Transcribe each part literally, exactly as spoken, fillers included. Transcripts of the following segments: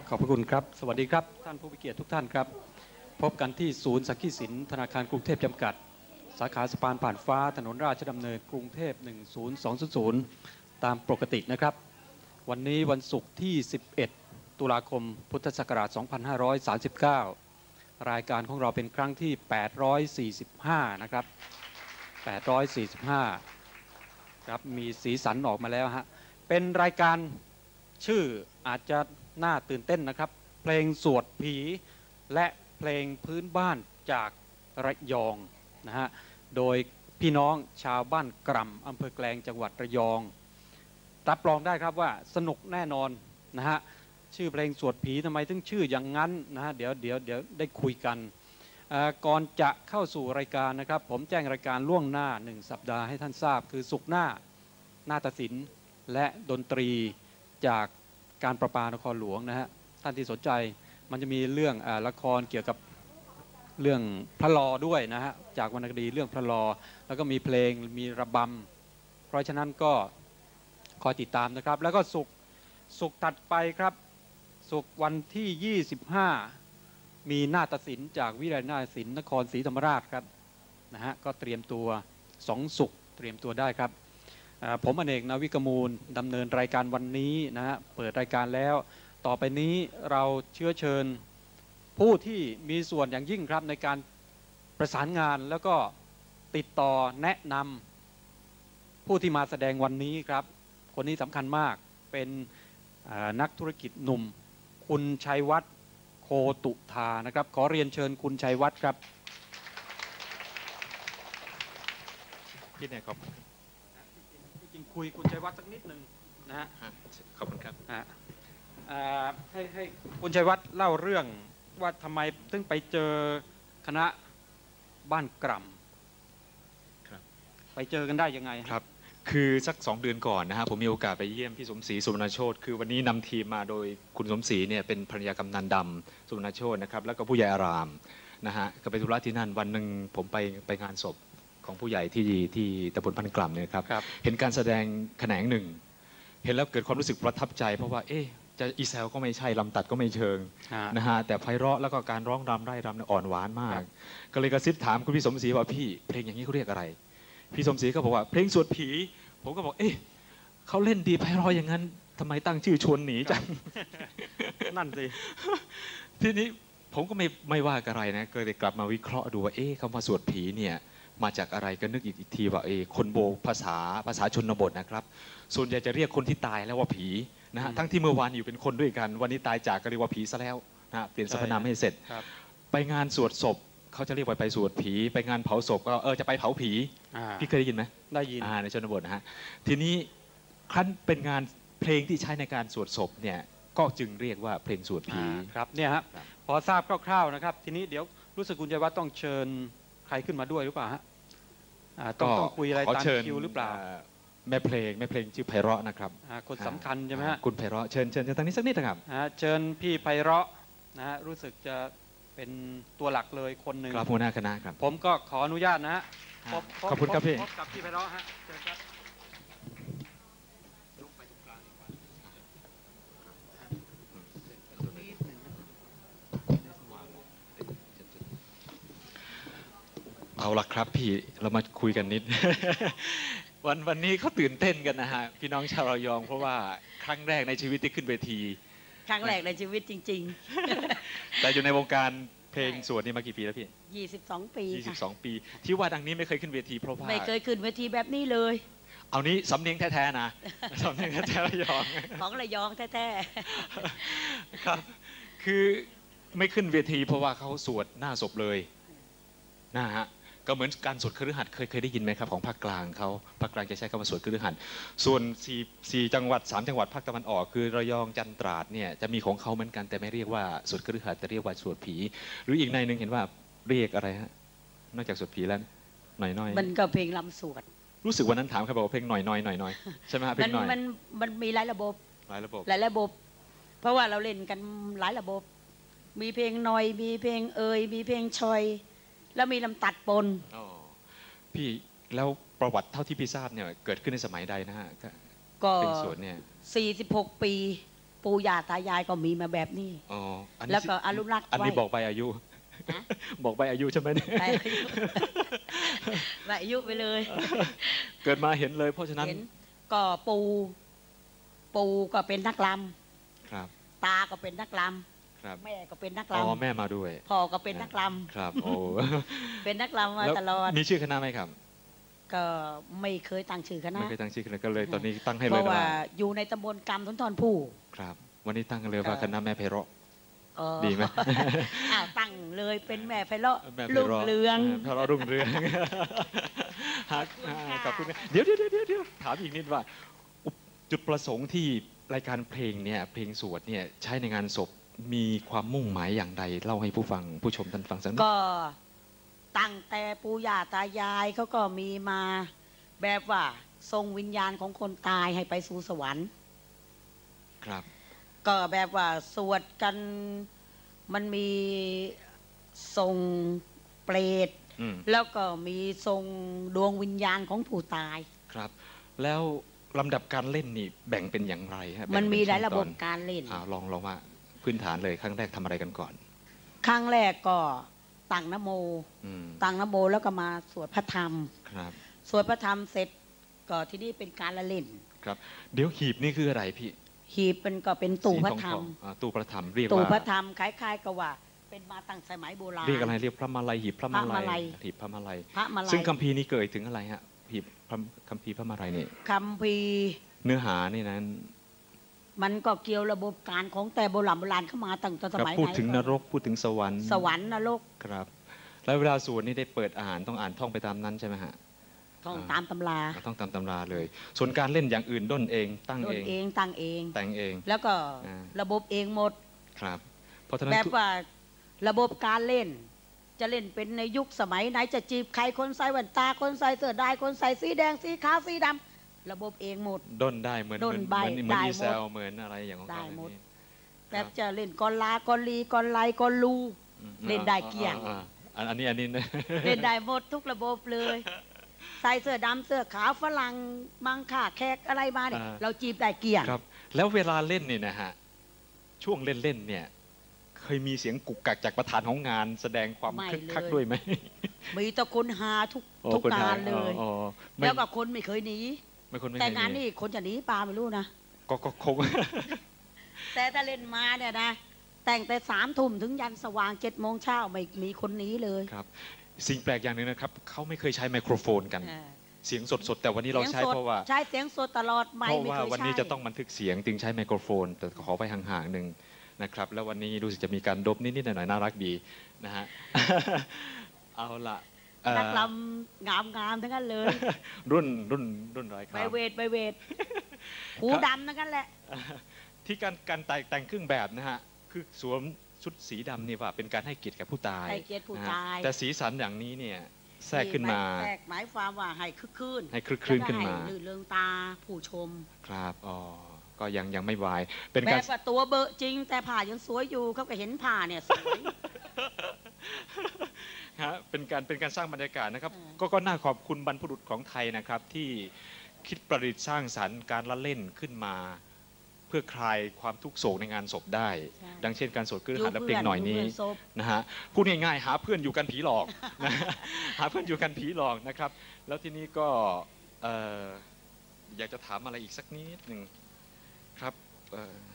ขอบพระคุณครับสวัสดีครับท่านผู้มีเกียรติทุกท่านครับพบกันที่ศูนย์สังคีสินธนาคารกรุงเทพจำกัดสาขาสะพานผ่านฟ้าถนนราชดำเนินกรุงเทพหนึ่งศูนย์สองศูนย์ตามปกตินะครับวันนี้วันศุกร์ที่สิบเอ็ดตุลาคมพุทธศักราชสองพันห้าร้อยสามสิบเก้ารายการของเราเป็นครั้งที่แปดร้อยสี่สิบห้านะครับแปดร้อยสี่สิบห้าครับมีสีสันออกมาแล้วฮะเป็นรายการชื่ออาจจะน่าตื่นเต้นนะครับเพลงสวดผีและเพลงพื้นบ้านจากระยองนะฮะโดยพี่น้องชาวบ้านกร่ำอำเภอแกลงจังหวัดระยองรับรองได้ครับว่าสนุกแน่นอนนะฮะชื่อเพลงสวดผีทำไมถึงชื่ออย่างนั้นนะฮะเดี๋ยวเดี๋ยวเดี๋ยวได้คุยกันก่อนจะเข้าสู่รายการนะครับผมแจ้งรายการล่วงหน้าหนึ่งสัปดาห์ให้ท่านทราบคือศุกร์หน้านาฏศิลป์และดนตรีจากการประปานครหลวงนะฮะท่านที่สนใจมันจะมีเรื่องอ่าละครเกี่ยวกับเรื่องพระลอด้วยนะฮะจากวรรณคดีเรื่องพระลอแล้วก็มีเพลงมีระบำเพราะฉะนั้นก็คอยติดตามนะครับแล้วก็ศุกร์ศุกร์ตัดไปครับศุกร์วันที่ยี่สิบห้ามีนาฏศิลป์จากวิทยาลัยนาฏศิลป์นครศรีธรรมราชครับนะฮะก็เตรียมตัวสองศุกร์เตรียมตัวได้ครับผมอเนก นาวิกมูลดำเนินรายการวันนี้นะฮะเปิดรายการแล้วต่อไปนี้เราเชื้อเชิญผู้ที่มีส่วนอย่างยิ่งครับในการประสานงานแล้วก็ติดต่อแนะนำผู้ที่มาแสดงวันนี้ครับคนนี้สำคัญมากเป็นนักธุรกิจหนุ่มคุณชัยวัฒน์โคตุธานะครับขอเรียนเชิญคุณชัยวัฒน์ครับพี่เนี่ยครับจริงคุยคุณชัยวัฒน์สักนิดหนึ่งนะฮะขอบคุณครับให้ให้คุณชัยวัฒน์เล่าเรื่องว่าทำไมถึงไปเจอคณะบ้านกร่ำครับไปเจอกันได้ยังไงครับคือสักสองเดือนก่อนนะฮะผมมีโอกาสไปเยี่ยมพี่สมศรีสุวรรณโชติคือวันนี้นำทีมมาโดยคุณสมศรีเนี่ยเป็นภรรยากำนันดำสุวรรณโชตินะครับแล้วก็ผู้ใหญ่อารามนะฮะก็ไปธุระที่นั่นวันหนึ่งผมไปไปงานศพของผู้ใหญ่ที่ที่ตำบลบ้านกร่ำเนี่ยครับเห็นการแสดงแขนงหนึ่งเห็นแล้วเกิดความรู้สึกประทับใจเพราะว่าเอ๊ะจะอีแซลก็ไม่ใช่ลำตัดก็ไม่เชิงนะฮะแต่ไพเราะแล้วก็การร้องรำไร่รำอ่อนหวานมากก็เลยกระซิบถามคุณพี่สมศรีว่าพี่เพลงอย่างนี้เขาเรียกอะไรพี่สมศรีก็บอกว่าเพลงสวดผีผมก็บอกเอ๊ะเขาเล่นดีไพเราะอย่างนั้นทำไมตั้งชื่อชวนหนีจังนั่นสิทีนี้ผมก็ไม่ไม่ว่าอะไรนะก็เลยกลับมาวิเคราะห์ดูว่าเอ๊ะคำว่าสวดผีเนี่ยมาจากอะไรก็นึกอีกทีว่าเอ๊ะคนโบภาษาภาษาชนบทนะครับส่วนใหญ่จะเรียกคนที่ตายแล้วว่าผีนะฮะทั้งที่เมื่อวานอยู่เป็นคนด้วยกันวันนี้ตายจากก็เรียกว่าผีซะแล้วนะเปลี่ยนสรรพนามให้เสร็จไปงานสวดศพเขาจะเรียกว่าไปสวดผีไปงานเผาศพก็เออจะไปเผาผีพี่เคยได้ยินไหมได้ยินในชนบทนะฮะทีนี้ครั้นเป็นงานเพลงที่ใช้ในการสวดศพเนี่ยก็จึงเรียกว่าเพลงสวดผีครับเนี่ยฮะพอทราบคร่าวๆนะครับทีนี้เดี๋ยวรู้สึกคุณชัยวัฒน์ต้องเชิญใครขึ้นมาด้วยหรือเปล่าฮะต้องต้องคุยอะไรตามคิวหรือเปล่าแม่เพลงแม่เพลงชื่อไพเราะนะครับคนสำคัญใช่ไหมฮะคุณไพเราะเชิญเชิญเชิญทางนี้สักนิดนะครับเชิญพี่ไพเราะนะฮะรู้สึกจะเป็นตัวหลักเลยคนหนึ่งครับหัวหน้าคณะครับผมก็ขออนุญาตนะฮะขอบคุณครับพี่พบกับพี่ไพเราะฮะเชิญครับเอาละครับพี่เรามาคุยกันนิด วันวันนี้เขาตื่นเต้นกันนะฮะพี่น้องชาวระยองเพราะว่าครั้งแรกในชีวิตที่ขึ้นเวทีครั้งแรกในชีวิตจริงๆแต่อยู่ในวงการเพลงสวดนี่มากี่ปีแล้วพี่ยี่สิบสองปียี่สิบสองปีที่ว่าดังนี้ไม่เคยขึ้นเวทีเพราะว่าไม่เคยขึ้นเวทีแบบนี้เลยเอานี้สำเนียงแท้ๆนะสำเนียงแท้ๆระยองของระยองแท้ๆครับคือไม่ขึ้นเวทีเพราะว่าเขาสวดหน้าศพเลยนะฮะก็เหมือนการสวดคฤหัสถ์เคยเคยได้ยินไหมครับของภาคกลางเขาภาคกลางจะใช้คำว่าสวดคฤหัสถ์ส่วนสี่สี่จังหวัดสามจังหวัดภาคตะวันออกคือระยองจันทร์ตราดเนี่ยจะมีของเขาเหมือนกันแต่ไม่เรียกว่าสวดคฤหัสถ์แต่เรียกว่าสวดผีหรืออีกในหนึ่งเห็นว่าเรียกอะไรฮะนอกจากสวดผีแล้วหน่อยน้อยมันก็เพลงลำสวดรู้สึกวันนั้นถามเขาบอกว่าเพลงหน่อยน้อยหน่อยน้อยใช่ไหมฮะเพลงหน่อยมันมันมีหลายระบบหลายระบบหลายระบบเพราะว่าเราเล่นกันหลายระบบมีเพลงหน่อยมีเพลงเอยมีเพลงชอยแล้วมีลำตัดปนพี่แล้วประวัติเท่าที่พี่ทราบเนี่ยเกิดขึ้นในสมัยใดนะฮะก็เป็นสวนเนี่ยสี่สิบหกปีปู่ย่าตายายก็มีมาแบบนี้อ๋ออันนี้แล้วก็อนุรักษ์อันนี้ไว้บอกใบอายุฮะบอกใบอายุใช่ไหมเนี่ยไปอายุไปอายุไปเลยเกิดมาเห็นเลยเพราะฉะนั้นเห็นก็ปู่ปู่ก็เป็นนักรครับำตาก็เป็นนักรครับำแม่ก็เป็นนักอ๋อรำแม่มาด้วยพ่อก็เป็นนักรครับโอ้ำเป็นนักรำมาแล้วตลอดมีชื่อคณะไหมครับก็ไม่เคยตั้งชื่อคณะไม่เคยตั้งชื่อคณะก็เลยตอนนี้ตั้งให้เพเลยราะนะว่าว่าอยู่ในตำบลกำสุนทรภู่ครับ วันนี้ตั้งกันเลยว่าก็คณะแม่ไพเราะเออดีไหมอ้าวตั้งเลยเป็นแม่ไพเราะแม่ไพรุ่งเราะเรืองไพเราะรุ่งเรืองฮักขอบคุณนะเดี๋ยวเดี๋ยวเดี๋ยวเดี๋ยวถามอีกนิดว่า จุดประสงค์ที่รายการเพลงเนี่ยเพลงสวดเนี่ยใช้ในงานศพมีความมุ่งหมายอย่างใดเล่าให้ผู้ฟังผู้ชมท่านฟังสักนิดก็ตั้งแต่ปู่ย่าตายายเขาก็มีมาแบบว่าทรงวิญญาณของคนตายให้ไปสู่สวรรค์ครับก็แบบว่าสวดกันมันมีทรงเปรตอืมแล้วก็มีทรงดวงวิญญาณของผู้ตายครับ แล้วลำดับการเล่นนี่แบ่งเป็นอย่างไรฮะแบ่งมันมีหลายเป็นระขั้บตบอนการเล่นอ่าลองลองมาพื้นฐานเลยครั้งแรกทำอะไรกันก่อนครั้งแรกก็ตั้งนะโมอืมตั้งนะโมแล้วก็มาสวดพระธรรมครับสวดพระธรรมเสร็จก็ที่นี่เป็นการละเล่นครับ เดี๋ยวหีบนี่คืออะไรพี่หีบเป็นก็เป็นตู่พระธรรมสีทองๆอ่าตู้พระธรรมเรียกตู่ว่าพระธรรมคล้ายๆกับว่า เป็นมาตั้งสมัยโบราณเรียกอะไรเรียกพระมาลัยหีบพระมาพระมาลัลัยยหีบพระมาลัยพระมาลัยซึ่งคัมภีร์นี้เกิดถึงอะไรฮะหีบพระคัมภีร์พระมาลัยนี่คำพีร์เนื้อหานี่นั้นมันก็เกี่ยวระบบการของแต่โบราณโบราณเข้ามาตั้งแต่สครับมัยพูดไหนถึงนรกพูดถึงสวรรค์สวรรค์นรกครับ แล้วเวลาสวดนี่ได้เปิดอ่านต้องอ่านท่องไปตามนั้นใช่ไหมฮะท่องอ่าตามตำราต้องตามตำราเลย ส่วนการเล่นอย่างอื่นด้นเองตั้งตเอน งเองตั้งเองแต่งเองแล้วก็อ่าระบบเองหมดครับ เพราะฉะนั้นแบบทุกว่าระบบการเล่น จะเล่นเป็นในยุคสมัยไหนจะจีบใครคนใส่แว่นตาคนใส่เสื้อดายคนใส่สีแดงสีขาวสีดำระบบเองหมดด้นได้เหมือนด้เหมืนอนใบเหมือนเหมือนได้อีหมดเซลเหมือนอะไรอย่างของได้เขาหมดนี่แบบจะเล่นกอลากอลีกอไลกอลูอืมเล่นได้เกลี้ยงอ่าอ่าอันอันนี้อันนี้นะเล่นได้หมดทุกระบบเลย ใส่เสื้อดำเสื้อขาวฝรั่งมังค่าแขกอะไรมาเนี่ยอ่าเราจีบได้เกลี้ยงครับ แล้วเวลาเล่นเนี่ยนะฮะช่วงเล่นเล่นๆเนี่ย เคยมีเสียงกุกกักจากประธานของงาน แสดงความไม่คึกเลยคักด้วยไหมมีแต่คนหาทุกโอ้ทุกคนงาไทนเลยอ๋ออ๋อไม่แล้วก็คนไม่เคยหนีไม่คนไม่แต่เคยงานมีนี่คนจะหนีปลาไม่รู้นะก็ก็คงแต่ถ้าเล่นมาเนี่ยนะ แต่งแต่สามทุ่มถึงยันสว่างเจ็ดโมงเช้าไม่มีคนหนีเลยครับ สิ่งแปลกอย่างหนึ่งนะครับเขาไม่เคยใช้ไมโครโฟนกันเออเสียงสดๆแต่วันนี้เราใช้สียงสดเพราะว่าใช้เสียงสดตลอดไม่เพราะไม่ว่าเคยวันนี้ใช้จะต้องบันทึกเสียงจึงใช้ไมโครโฟน แต่ขอไปห่างๆหนึ่งนะครับ แล้ววันนี้รู้สึกจะมีการดบนิดๆหน่อยๆน่ารักดีนะฮะ เอาละเอ่อนักลำงามงามๆทั้งนั้นเลยรุ่นรุ่นรุ่นอะไรคไปรับเวทไปเวทหูดำทั้งนั้นแหละที่การการแต่งแต่งเครื่องแบบนะฮะคือสวมชุดสีดำนี่ว่าเป็นการให้เกียรติกับผู้ตายให้เกียรติผู้นะฮะตายแต่สีสันอย่างนี้เนี่ยแทรกขึ้นมาแทรกหมายความว่าให้คึกคืนให้คลึกคลื้นขึ้นมาแล้วก็ให้ลื่นเริงตาผู้ชมครับอ๋อก็ยังยังไม่วายเป็นแบการบว่าตัวเบอะจริง แต่ผ่ายังสวยอยู่เขาก็เห็นผ่าเนี่ยสวยฮะเป็นการเป็นการสร้างบรรยากาศนะครับเออก็ก็น่าขอบคุณบรรพบุรุษของไทยนะครับ ที่คิดประดิษฐ์สร้างสรรค์การละเล่นขึ้นมา เพื่อคลายความทุกข์โศกในงานศพได้ ดังเช่นการสวดคฤหัสถ์และเพลงหน่อยนี้ยู่เพื่ศพนะฮะพูดง่ายๆหาเพื่อนอยู่กันผีหลอก นะหาเพื่อนอยู่กันผีหลอกนะครับ แล้วทีนี้ก็เอ่ออยากจะถามอะไรอีกสักนิดหนึ่งครับเอ่อ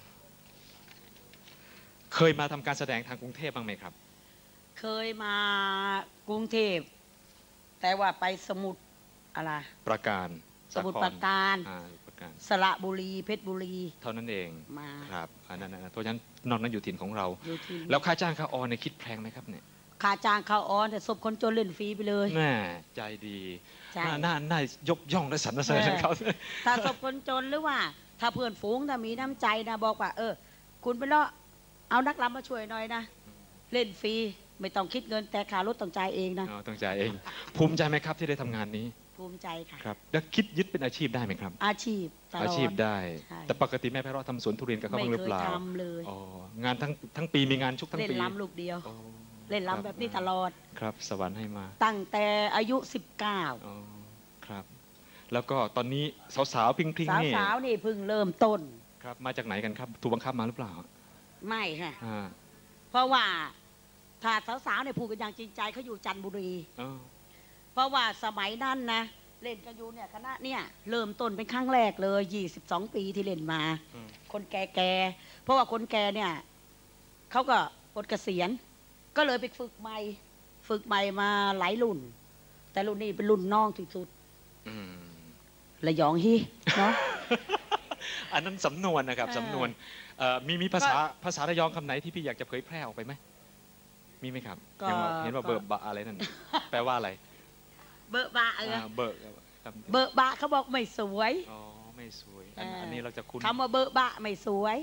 เคยมาทำการแสดงทางกรุงเทพบ้างไหมครับเคยมากรุงเทพ แต่ว่าไปสมุทรอะไรประการสมุทรปราการอ่าประการสระบุรีเพชรบุรีเท่านั้นเองมาครับอันนั้นนะเพราะฉะนั้นนอกนั้นอยู่ถิ่นของเราอยู่ที่แล้วค่าจ้างค่าออนเนี่ยคิดแพงไหมครับเนี่ยค่าจ้างเข้าออนแต่ศพคนจนเล่นฟรีไปเลยแน่ใจดีใช่น่าน่าน่ายกย่องและสรรเสริญเออเขาถ้าศพคนจนหรือว่า ถ้าเพื่อนฝูงถ้ามีน้ำใจนะบอกว่า เออ คุณไปเลาะเอานักรำมาช่วยหน่อยนะ เล่นฟรีไม่ต้องคิดเงินแต่ค่ารถต้องจ่ายเองนะอ๋อต้องจ่ายเอง ภูมิใจไหมครับที่ได้ทำงานนี้ภูมิใจค่ะครับแล้วคิดยึดเป็นอาชีพได้ไหมครับอาชีพตลอดอาชีพได้ใช่แต่ปกติแม่ไพเราะทำสวนทุเรียนกับเขาไม่บ้างหรือเคเปยล่าทำเลยอ๋องานทั้งทั้งปีมีงานชุกทั้งเล่นปีลำลูกเดียวอ๋อเล่นลำแบบนี้ตลอดครับสวรรค์ให้มาตั้งแต่อายุสิบเก้าอ๋อครับ แล้วก็ตอนนี้สาวๆพริ้งๆนี่สาวๆนี่เพิ่งเริ่มต้นครับมาจากไหนกันครับถูกบังคับมาหรือเปล่าไม่ค่ะอ่าเพราะว่าถ้าสาวๆเนี่ยพูดกันอย่างจริงใจเขาอยู่จันทบุรีเพราะว่าสมัยนั้นนะเล่นกันอยู่เนี่ยคณะเนี่ยเริ่มต้นเป็นครั้งแรกเลยยี่สิบสองปีที่เล่นมาคนแก่ๆเพราะว่าคนแก่เนี่ยเขาก็ปลดเกษียณก็เลยไปฝึกใหม่ฝึกใหม่มาหลายรุ่นแต่รุ่นนี้เป็นรุ่นน้องที่สุดระยองฮีเนาะอันนั้นสำนวนนะครับสำนวนมีมีภาษาภาษาระยองคำไหนที่พี่อยากจะเผยแพร่ออกไปไหมมีไหมครับเห็นว่าเบิกบะอะไรนั่นแปลว่าอะไรเบิกบะเออเบิกเบิกบะเขาบอกไม่สวยอ๋อไม่สวยอันนี้เราจะคุ้นคำว่าเบิกบะไม่สวย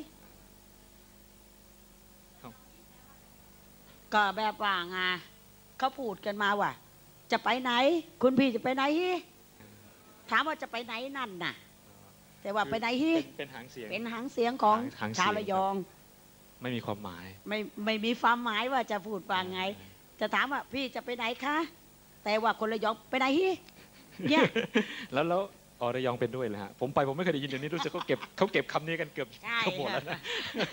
ก็แบบว่าไงเขาพูดกันมาว่าจะไปไหนคุณพี่จะไปไหนถามว่าจะไปไหนนั่นน่ะแต่ว่าไปไหนฮีเป็นหางเสียงเป็นหางเสียงของชาวระยองไม่มีความหมายไม่ไม่มีความหมายว่าจะพูดว่าไงจะถามว่าพี่จะไปไหนคะแต่ว่าคนระยองไปไหนฮีเนี่ยแล้วแล้วอระยองเป็นด้วยเลยฮะผมไปผมไม่เคยได้ยินเดี๋ยวนี้รู้สึกเขาเก็บเขาเก็บคำนี้กันเกือบทั้งหมดแล้วนะ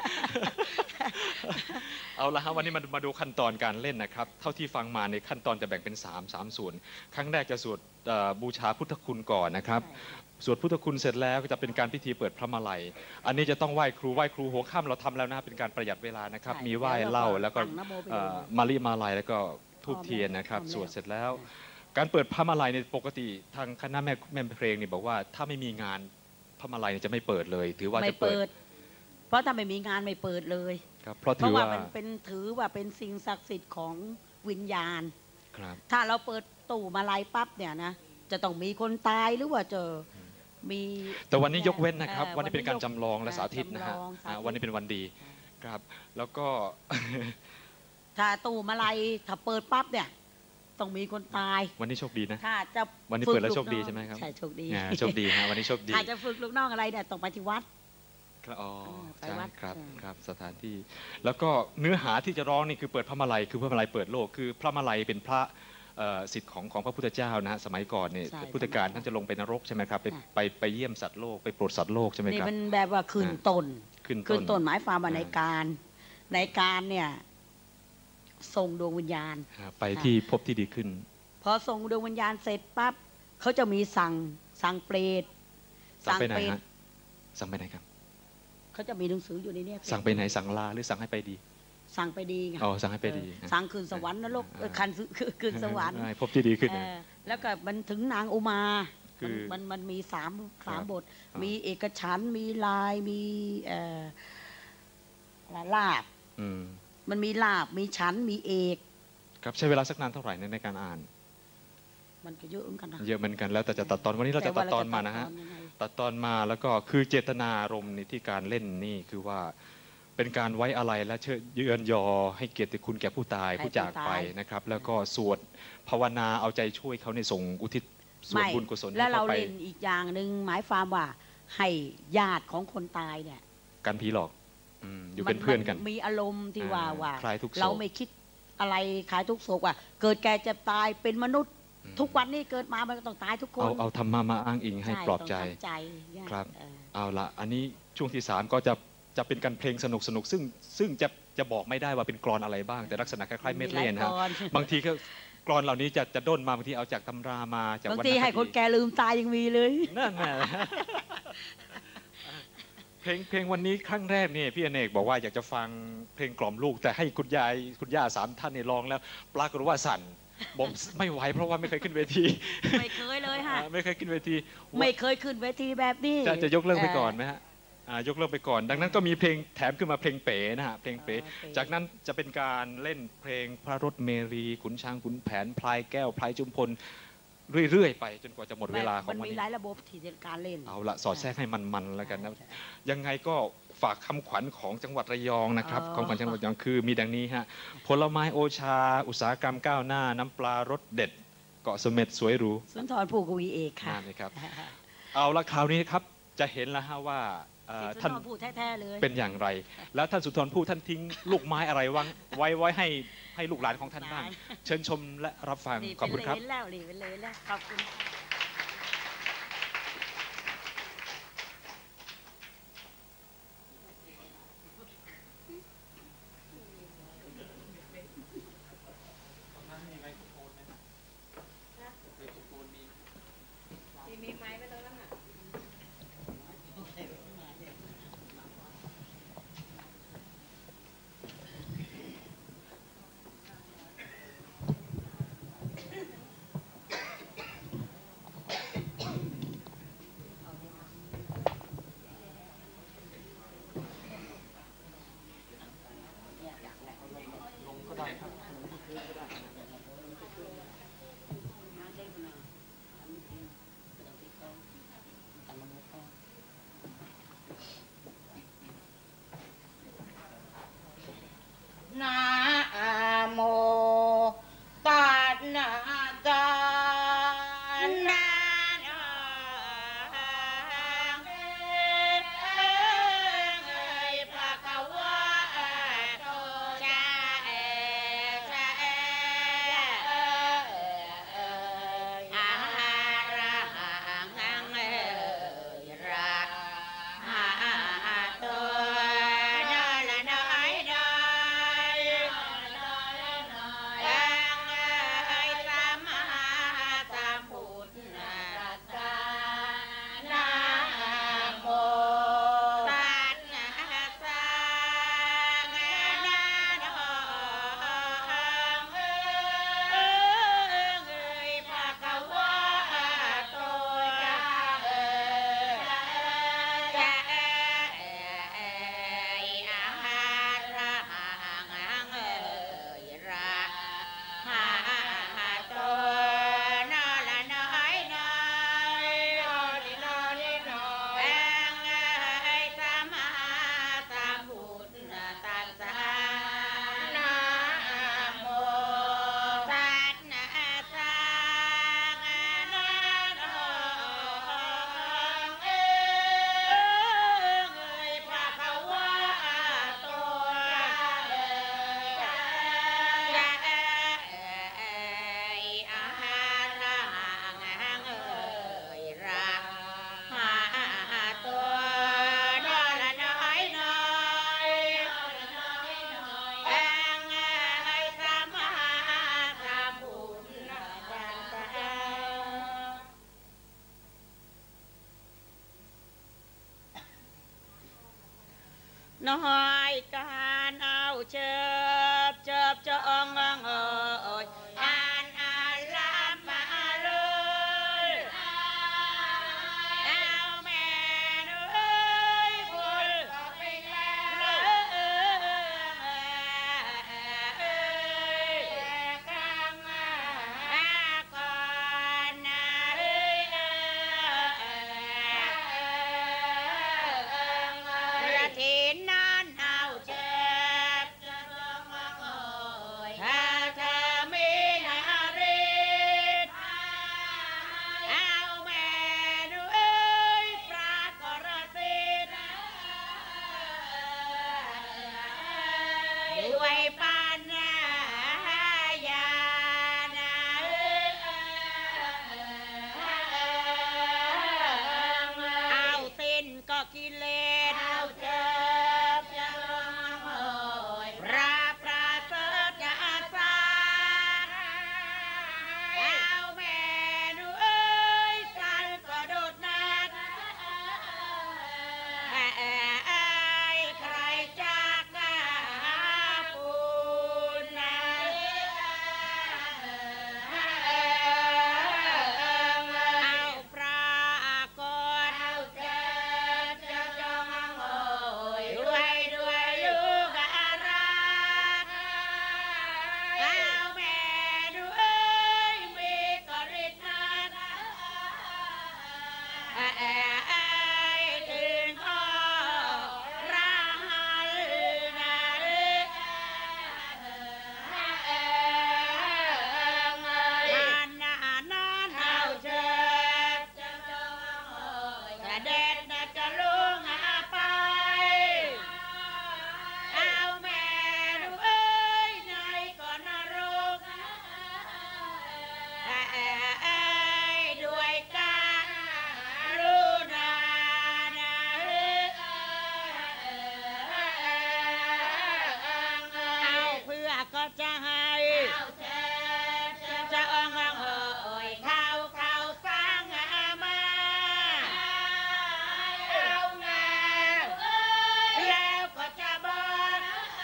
เอาละฮะวันนี้มามาดูขั้นตอนการเล่นนะครับเท่าที่ฟังมาในขั้นตอนจะแบ่งเป็นสาม สามส่วนครั้งแรกจะสวดบูชาพุทธคุณก่อนนะครับสวดพุทธคุณเสร็จแล้วก็จะเป็นการพิธีเปิดพระมาลัยอันนี้จะต้องไหว้ครูไหว้ครูหัวค่ำเราทำแล้วนะเป็นการประหยัดเวลานะครับมีไหว้เล่าแล้วก็มาลีมาลัยแล้วก็ทูบเทียนนะครับสวดเสร็จแล้วการเปิดพระมาลัยในปกติทางคณะแม่แม่เพลงนี่บอกว่าถ้าไม่มีงานพระมาลัยจะไม่เปิดเลยถือว่าจะเปิดเพราะถ้าไม่มีงานไม่เปิดเลยครับเพราะถือว่ามันเป็นถือว่าเป็นสิ่งศักดิ์สิทธิ์ของวิญญาณครับถ้าเราเปิดตู้มาลัยปั๊บเนี่ยนะจะต้องมีคนตายหรือว่าเจอมีแต่วันนี้ยกเว้นนะครับวันนี้เป็นการจำลองและสาธิตนะฮะวันนี้เป็นวันดีครับแล้วก็ถ้าตู้มาลัยถ้าเปิดปั๊บเนี่ยต้องมีคนตายวันนี้โชคดีนะถ้าจะวันนี้เปิดแล้วโชคดีใช่ไหมครับใช่โชคดีโชคดีฮะวันนี้โชคดีถ้าจะฝึกลูกน้องอะไรเนี่ยต้องไปที่วัดครับอ๋อใช่ครับครับสถานที่แล้วก็เนื้อหาที่จะร้องนี่คือเปิดพระมาลัยคือพระมาลัยเปิดโลกคือพระมาลัยเป็นพระสิทธิ์ของของพระพุทธเจ้านะฮะสมัยก่อนเนี่ยพุทธกาลท่านจะลงไปนรกใช่ไหมครับไปไปไปเยี่ยมสัตว์โลกไปโปรดสัตว์โลกใช่ไหมครับนี่มันแบบว่าขึ้นต้นขึ้นต้นหมายความว่าในการในการเนี่ยส่งดวงวิญญาณไปที่พบที่ดีขึ้นพอส่งดวงวิญญาณเสร็จปั๊บเขาจะมีสั่งสั่งเปรตสั่งไปไหนฮะสั่งไปไหนครับเขาจะมีหนังสืออยู่ในนี้สั่งไปไหนสั่งลาหรือสั่งให้ไปดีสั่งไปดีไงอ๋อสั่งให้ไปดีสั่งคืนสวรรค์นรกคันคืนสวรรค์พบที่ดีขึ้นแล้วก็มันถึงนางอุมามันมันมีสามสามบทมีเอกฉันท์มีลายมีลาบมันมีลาบมีฉันท์มีเอกครับใช้เวลาสักนานเท่าไหร่ในการอ่านมันก็เยอะเหมือนกันนะเยอะเหมือนกันแล้วแต่จะตัดตอนวันนี้เราจะตัดตอนมานะฮะตัดตอนมาแล้วก็คือเจตนารมณ์ในที่การเล่นนี่คือว่าเป็นการไว้อะไรและเชิดเยือนยอให้เกียรติคุณแก่ผู้ตายผู้จากไปนะครับแล้วก็สวดภาวนาเอาใจช่วยเขาในส่งอุทิศส่วนบุญกุศลแล้วเราเล่นอีกอย่างหนึ่งหมายความว่าให้ญาติของคนตายเนี่ยกันผีหลอกอยู่เป็นเพื่อนกันมีอารมณ์ที่ว่าว่าเราไม่คิดอะไรคล้ายทุกโศกว่าเกิดแก่เจ็บตายเป็นมนุษย์ทุกวันนี้เกิดมามันก็ต้องตายทุกคนเอาเอาธรรมะมาอ้างอิงให้ปลอบใจครับเอาละอันนี้ช่วงที่สามก็จะจะเป็นการเพลงสนุกสนุกซึ่งซึ่งจะจะบอกไม่ได้ว่าเป็นกลอนอะไรบ้างแต่ลักษณะคล้ายๆเมดเล่นฮะบางทีก็กลอนเหล่านี้จะจะด้นมาบางทีเอาจากตำรามาจากบางทีให้คนแก่ลืมตายยังมีเลยนั่นแหละเพลงเพลงวันนี้ครั้งแรกนี่พี่อเนกบอกว่าอยากจะฟังเพลงกล่อมลูกแต่ให้คุณยายคุณย่าสามท่านนี่ร้องแล้วปรากฏว่าสั่นผมไม่ไหวเพราะว่าไม่เคยขึ้นเวทีไม่เคยเลยค่ะไม่เคยขึ้นเวทีไม่เคยขึ้นเวทีแบบนี้จะจะยกเลิกไปก่อนไหมฮะยกเลิกไปก่อนดังนั้นก็มีเพลงแถมขึ้นมาเพลงเป๋นะฮะเพลงเป๋จากนั้นจะเป็นการเล่นเพลงพระรถเมรีขุนช้างขุนแผนพลายแก้วพลายจุมพลเรื่อยๆไปจนกว่าจะหมดเวลาของวันนี้มันมีหลายระบบที่จะการเล่นเอาละสอดแทรกให้มันๆแล้วกันนะยังไงก็ฝากคำขวัญของจังหวัดระยองนะครับคำขวัญจังหวัดระยองคือมีดังนี้ฮะผลไม้โอชาอุตสาหกรรมก้าวหน้าน้ำปลารสเด็ดเกาะเสม็ดสวยหรูสุนทรภู่กวีเอกค่ะนี่ครับเอาละคราวนี้ครับจะเห็นแล้วฮะว่าท่านเป็นอย่างไรแล้วท่านสุนทรภู่ท่านทิ้งลูกไม้อะไรวางไว้ไว้ให้ให้ลูกหลานของท่านบ้างเชิญชมและรับฟังขอบคุณครับแล้วเป็นเลยแล้วขอบคุณน้อยการเอาเชิบเชิบจะองเอ่ยอ่านอ่านรับมาเลยเอาแม่เอ้ยบุญก็เป็นแล้วเอ้ยกลางมาก่อนนะเอ้ยประเทศนั้นเอาเชิบจะลงมาเอ่ยถ้าเธอมีนารีเอาแม่ดูเอ้ยปรากฏสิทธิ์ด้วยปัญญายาณเอาสิ้นก็กิเลสเอาเจ็บจะลงมาเอ่ยพระประเสริฐจะสร้างเอาแม่ดูเอ้ยสันก็โดดนัดใครจากหน้าปูนนะเอาปรากฏเอาเจ็บจะจงเอ่ยด้วยด้วยลูกรักเอาแม่ดูเอ้ยมีกฤษนัดถึงพ่อรักนะอันนั้นเอาเชิบจะจงเอ่ยเสด็จจะลุงไปเอาแม่ดูเอ้ยในก่อนนรกด้วยการรุณานะเอาเพื่อก็จะให้จะอ่องเอ่ยเข้าเข้าสร้างมาเอางานแล้วก็จะบอก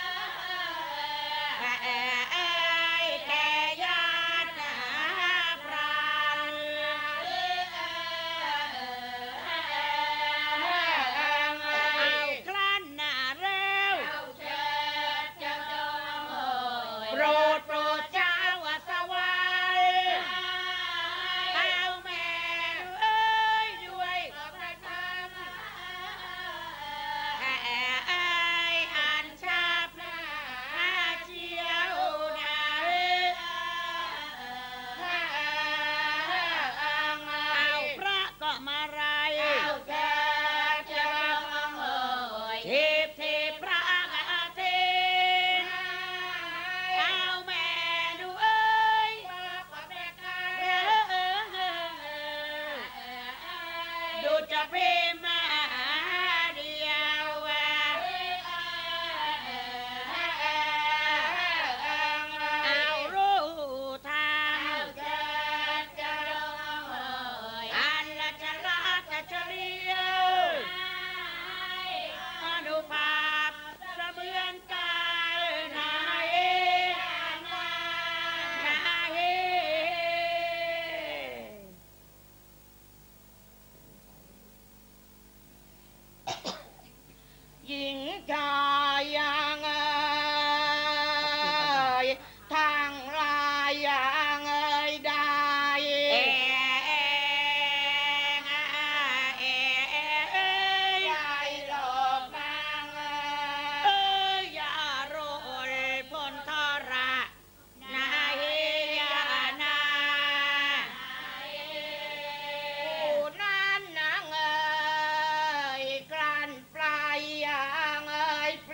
แก่ญาติพรานเอาครั้นหน้าเร็วโปรดโปรดเจ้าสวรรค์เอาแม่ดูเอ้ยด้วยพระธรรมอันชาบหน้าเจียวนาเอาพระก็มาไรเอาเจ็บจะลงเอ่ยทิพย์ทิพย์พระอาทิตย์เอาแม่ดูเอ้ยดูจะพิมพ์มาเดียวเอารู้ทางอันละจะรักจะเฉลียวอนุภาพเสมือนกายนายนายหญิงชายยังเอ่ยทางลายยังเอ่ยได้เอ่งเอ่ยยายหลอกนางเอ้ยอย่าโรยพ้นทระนายยานาผู้นั้นนางเอ่ยกลั่นปลายยางเอ่ยป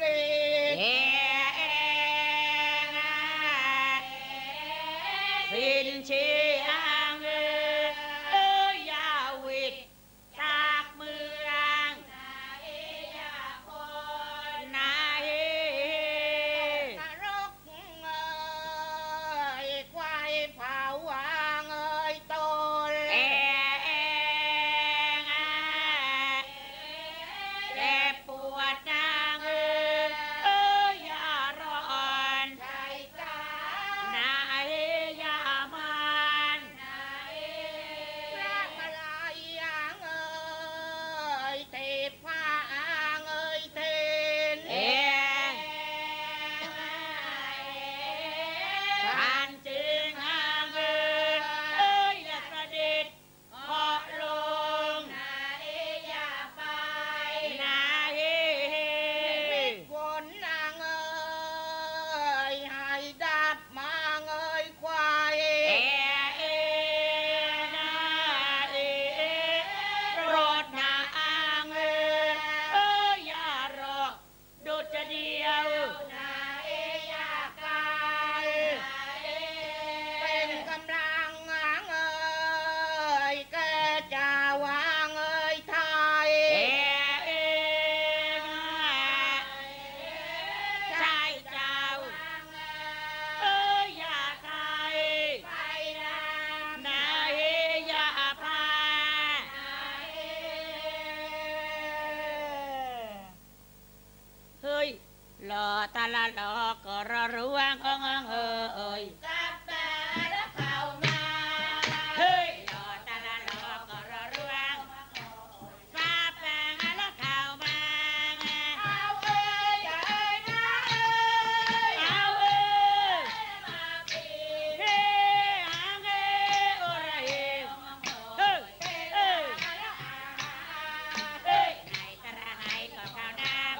หล่อตาละหล่อก็ระรู้ว่างเอิงเอิงเอ้ยสับตาแล้วเข้ามาเฮ้ยหล่อตาละหล่อก็ระรู้ว่างสับตาแล้วเข้ามาเอาเอ้ยเอ้ยนะเอ้ยเอาเอ้ยมาปีเฮ้หางเอ้ยโอระเฮเฮ้ยเอ้ยเฮ้ยไหนตะระไหนก็เข้าน้ำ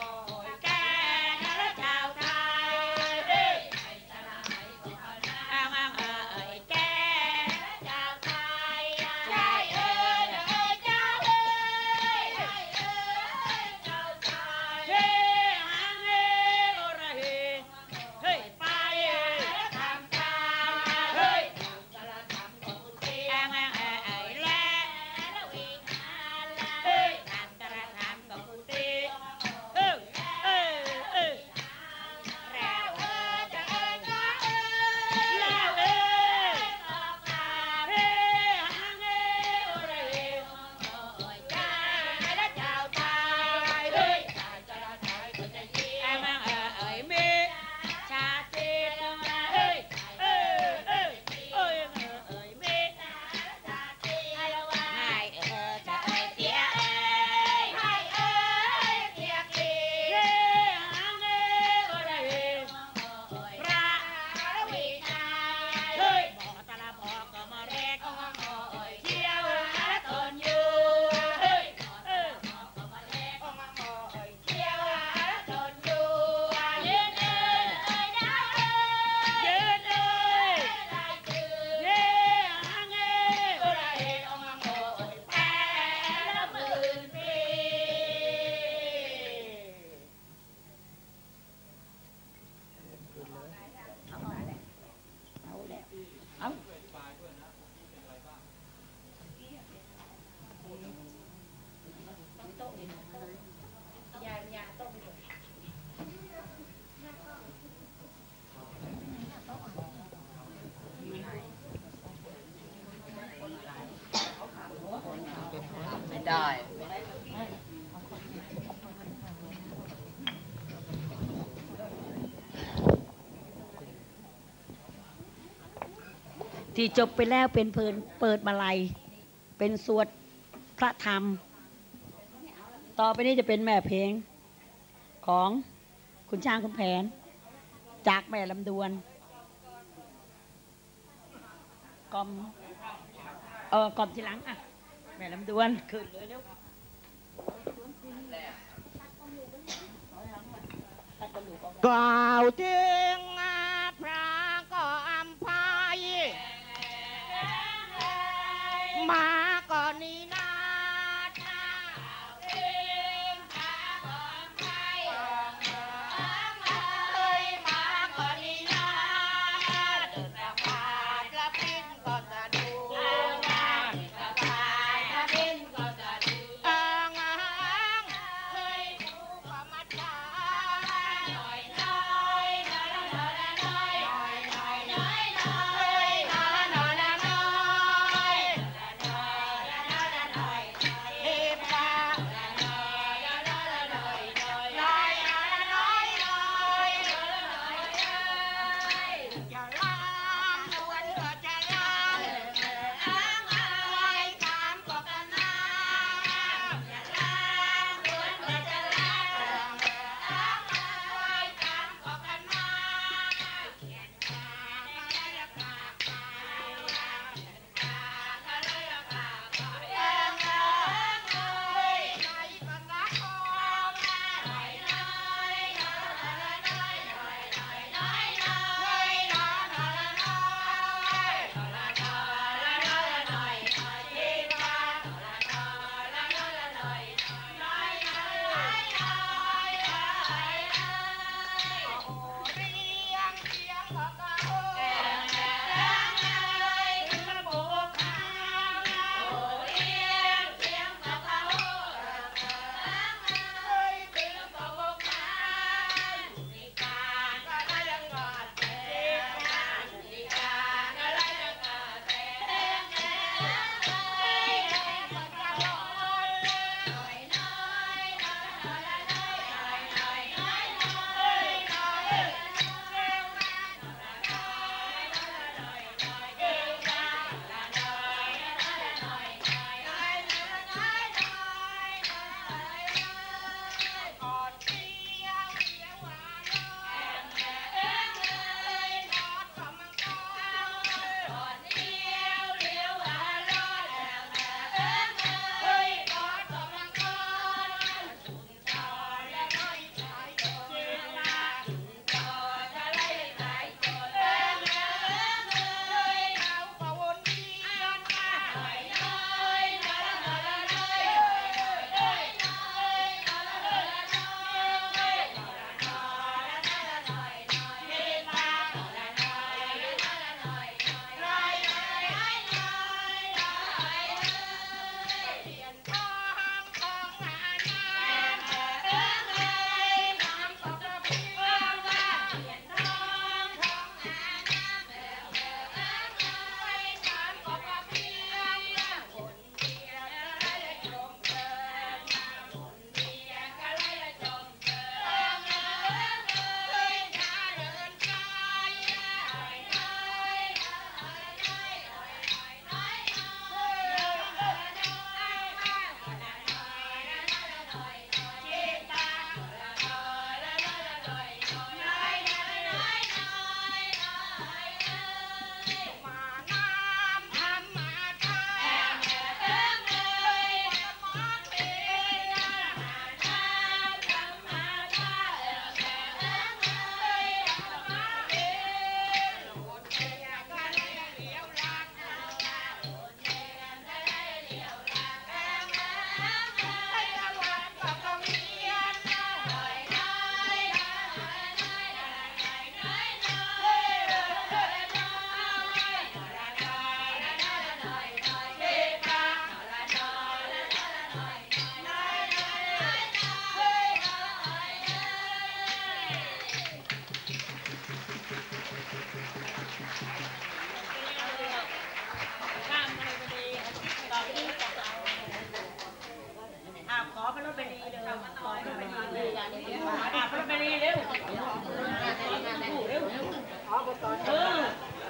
ได้ที่จบไปแล้วเป็นเพลินเปิดมาลัยเป็นสวดพระธรรมต่อไปนี้จะเป็นแม่เพลงของคุณช้างคุณแผนจากแม่ลำดวนกอมเออกอมทีหลังอ่ะแม่ลำดวนขึ้นเลยเร็วกล่าวถึงพระก็อัมพายมาก่อนนี้นะเอ่ะพระแม่ลีเร็วเออ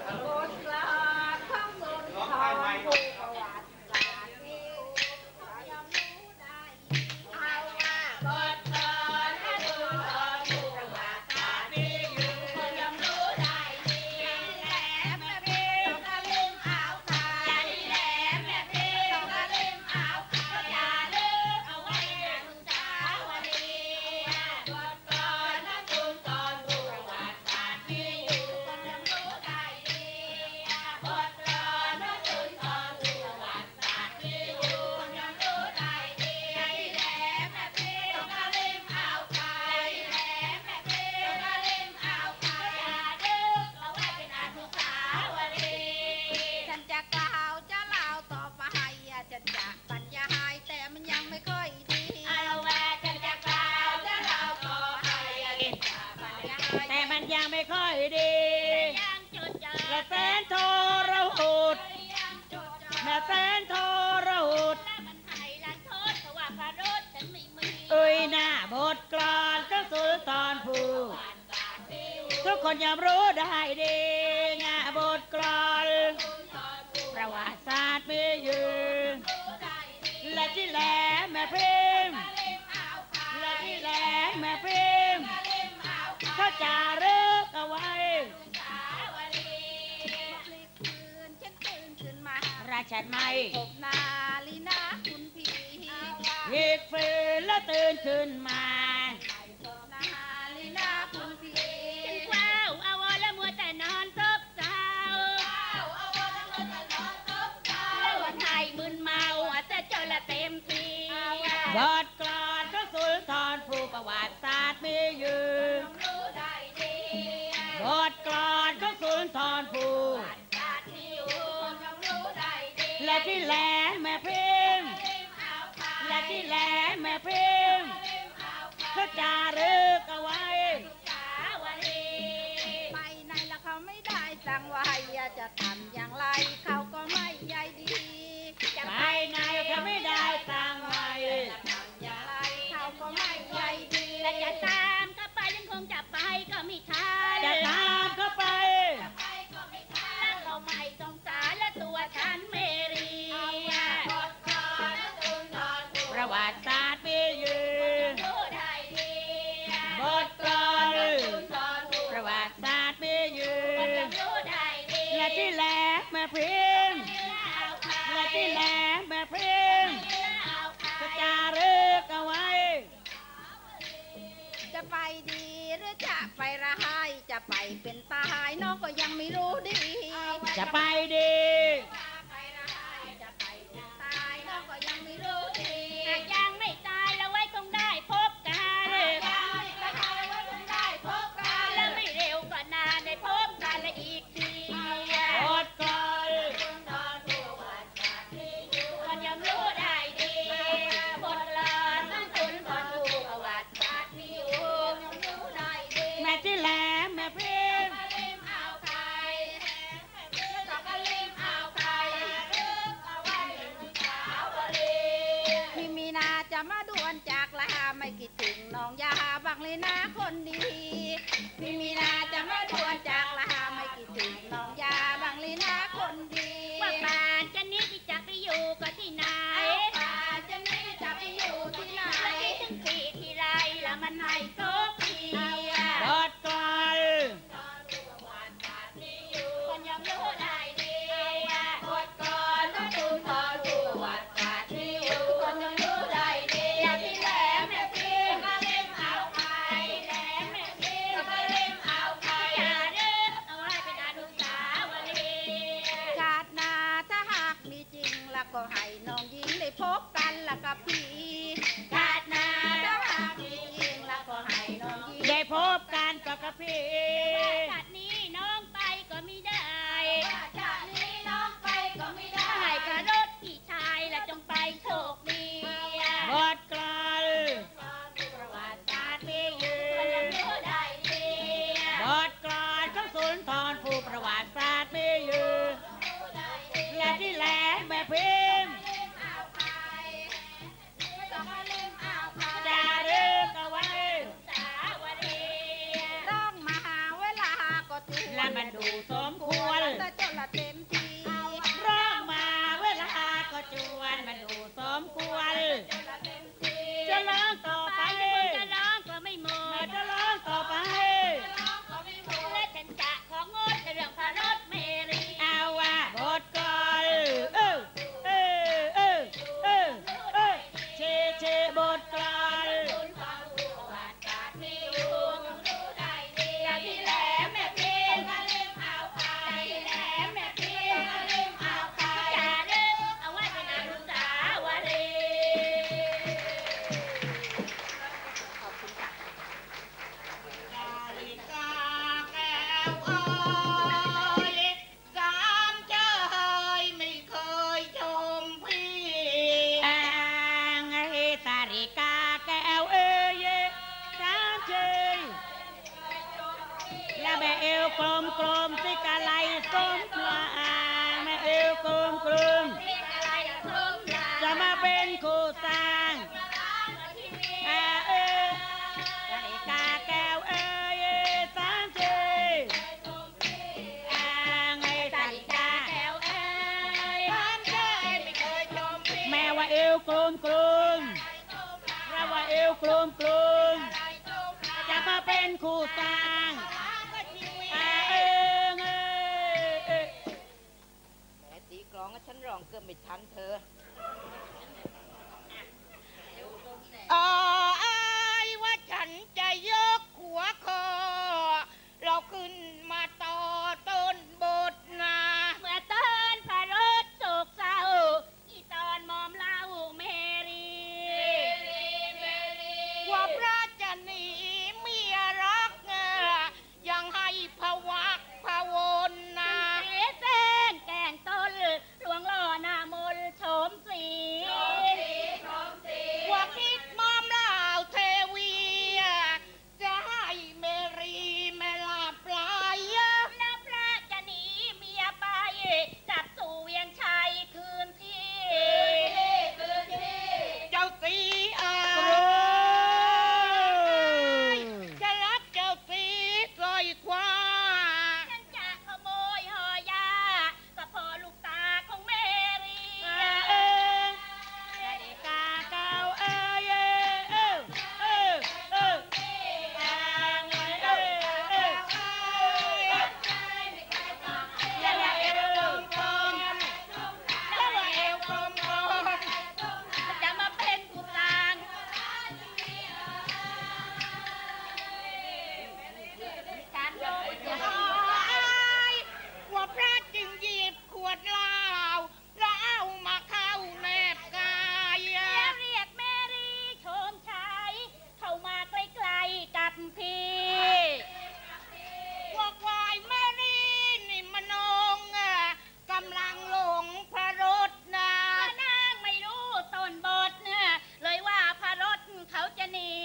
ไม่ค่อยดีและแสนโทรหุดและแสนโทรหุดเอ้ยหน้าบทกลอนก็สุลต่านผู้ทุกคนยอมรู้ได้ดีหน้าบทกลอนประวัติศาสตร์มีอยู่และที่แหลมแม่พิมพ์และที่แหลมแม่พิมพ์เขาจะเลิกเอาไว้ราชไม่พบนาลีนาคุณพี่หิกฝืนแล้วตื่นขึ้นมานาลีนาคุณพี่ฉันว้าวอาวรแล้วมัวแต่นอนซบเศร้าแล้ววันไทยมึนเมาจะเจอละเต็มทีบทกลอนก็สุลต่านผู้ประวัติศาสตร์มีอยู่บทกลอนก็สุลต่านผู้และที่แหลมแม่พิมพ์และที่แหลมแม่พิมพ์ก็จารึกเอาไว้ไปไหนแล้วเขาไม่ได้สั่งไว้จะทำอย่างไรเขาก็ไม่ใยดีไปไหนเขาไม่ได้สั่งไว้จะทำอย่างไรเขาก็ไม่ใยดีและจะตามก็ไปยังคงจะไปก็ไม่ทันจะตามก็ไปแล้วเขาไม่สงสารและตัวฉันไม่รีประวัติศาสตร์มีอยู่บทกลอนประวัติศาสตร์มีอยู่และที่แหลมแม่พิมพ์และที่แหลมแม่พิมพ์จะจารึกเอาไว้จะไปดีหรือจะไปร้ายจะไปเป็นตายน้องก็ยังไม่รู้ดีจะไปดียังไม่ตายแล้วไว้คงได้พบกันแล้วไม่เร็วก็นานได้พบกันและอีกทีบทกลอนคนยังรู้ได้ดีบทกลอนต้องสุนทรภู่ประวัติศาสตร์มีอยู่แม่ที่แหลมแม่พิมพ์จะมาด่วนจากลาไม่คิดถึงน้องยาบังเลยนะคนดีพี่มีนาจะมาด่วนจากลาไม่คิดถึงน้องยาบังเลยนะคนดีว่าป่านจะนี้ที่จะไปอยู่ก็ที่ไหนป่านจะนี้จะไปอยู่ที่ไหนแล้วที่ถึงปีที่ไรแล้วมันให้ทุกทีบทกลอนคนยังรู้ได้ดีบทกลอนต้องดูพอดูวัดศาสตร์ที่อยู่คนยังรู้ได้ดีอย่าที่แหลมแม่พิมพ์ก็เล่มเอาไปแหลมแม่พิมพ์ก็เล่มเอาไปอย่าเด้อเอาไว้เป็นอนุสาวรีย์ชาติหน้าถ้าหากมีจริงแล้วก็ให้น้องหญิงได้พบกันแล้วกับพี่ชาติหน้าถ้าหากมีจริงแล้วก็ให้น้องหญิงได้พบกันกับพี่ชาตินี้น้องไปก็ไม่ได้ชาตินี้น้องไปก็ไม่ได้ให้กระรถพี่ชายและจงไปโชคดีบทกลอนประวัติศาสตร์มีอยู่บทกลอนของสุนทรภู่ประวัติศาสตร์มีอยู่และที่แหลมแม่พิมพ์จารึกเอาไว้ละเต็มทีร้องมาเวลาก็จวนมาดูสมควรจะร้องต่อไปจะร้องก็ไม่หมดจะร้องต่อไปและฉันจะของงดเรื่องพระรถเมรีเอาว่าบทก่อนเออเออเออเออเออเชเชบทก่อนกลมกลมสิกะไลสมปลาแม่เอวกลมกลมจะมาเป็นคู่สร้างเออเออสาริกาแก้วเอ้ยสามเจอ่างไงสาริกาแก้วเอ้ยสามเจไม่เคยชมแม่ว่าเอวกลมกลมเราว่าเอวกลมกลมจะมาเป็นคู่สร้างฉันร้องเกือบไม่ทันเธอเออไอ้ว่าฉันจะยกหัวคอเราขึ้นมาต่อต้นบทนาเมื่อต้นพระรถโศกเศร้าอีตอนมอมเล่าเมรีว่าพระจะหนีเมียรักยังให้พวักพวนนาเส้นแกงต้นหลวงหล่อหน้ามนโฉมสีว่าคิดมอมเล่าเทวีจะให้เมรีแม่ลาปลายแล้วพระจะหนีเมียไปจับสู่เวียงชัยคืนที่เจ้าสีอาจะรับเจ้าสีสร้อยคว้าฉันจะขโมยหอยาก็พอลูกตาของเมรีกาเก่าเอ้ยเออเออเออจะมาเป็นกุศลว่าพระจึงหยิบขวดเหล้าแล้วเอามาเข้าแนบกายแล้วเรียกแมรี่โฉมชัยเข้ามาใกล้ๆกับพี่ว่าควายแมรี่นี่มนงกำลังหลงพระรถนะนางไม่รู้ต้นบทเลยว่าพระรถเขาจะหนี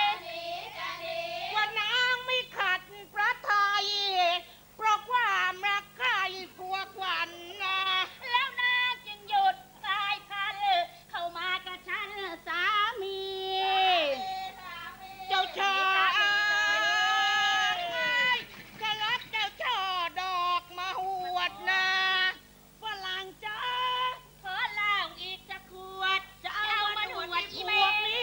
ว่านางไม่ขัดพระทัยเพราะความรักใครพวกวันนะแล้วนางจึงหยุดสายพันเข้ามากับฉันสามีเจ้าชายจะรับเจ้าช่อดอกมาหวดนะฝรั่งจ้าขอเหล้าอีกจะขวดจะเอามาหวดอีเมรี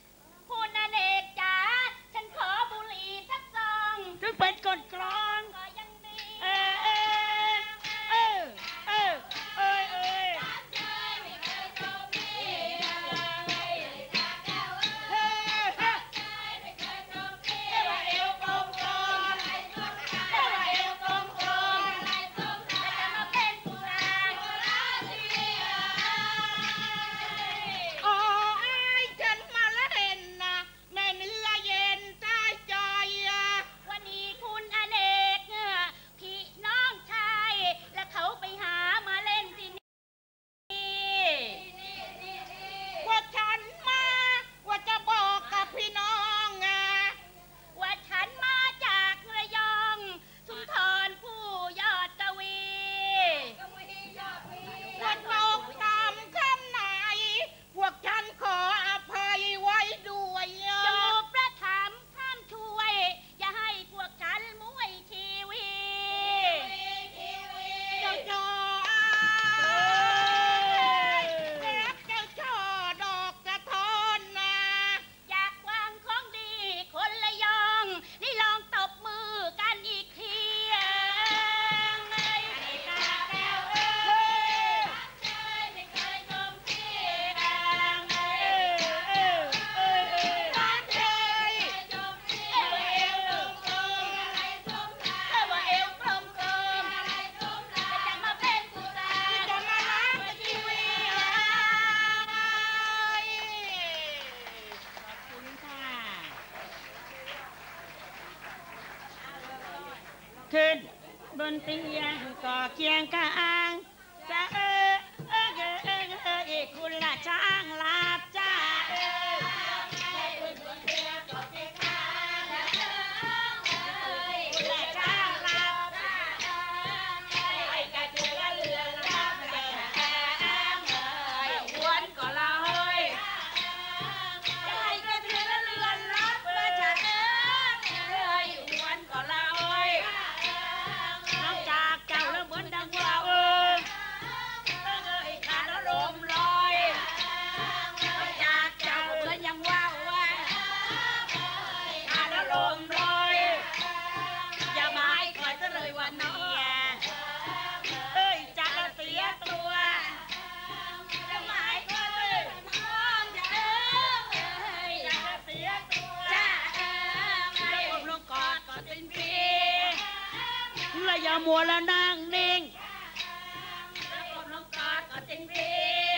เป็นกฎกลอนขึ้นบนเตียงก็เคียงกลางจะเออเออเออเออเออเออคุณละช้างลาบจ้าเออขึ้นบนเตียงก็เคียงกลางคุณละช้างลาบจ้าไอ้กระเจือเรือลาบจ้าอ้วนก็ลอยไอ้กระเจือเรือลาบจ้าอ้วนก็ลอยนอกจากเจ้าแล้วเหมือนดังว่าเออเอ้ยขาดลมลอยนอกจากเจ้าเหมือนยังว่าว่าขาดลมลอยอย่าหมายคอยซะเลยว่าเนี่ยเอ้ยจะเสียตัวจะหมายคอยเลยน้องจะเอ้ยจะเสียตัวจ้าเอ้ยลงกอดกอดเป็นปีและอย่ามัวแล้วนั่งนิ่งแล้วผมลงกอดก็จริงดี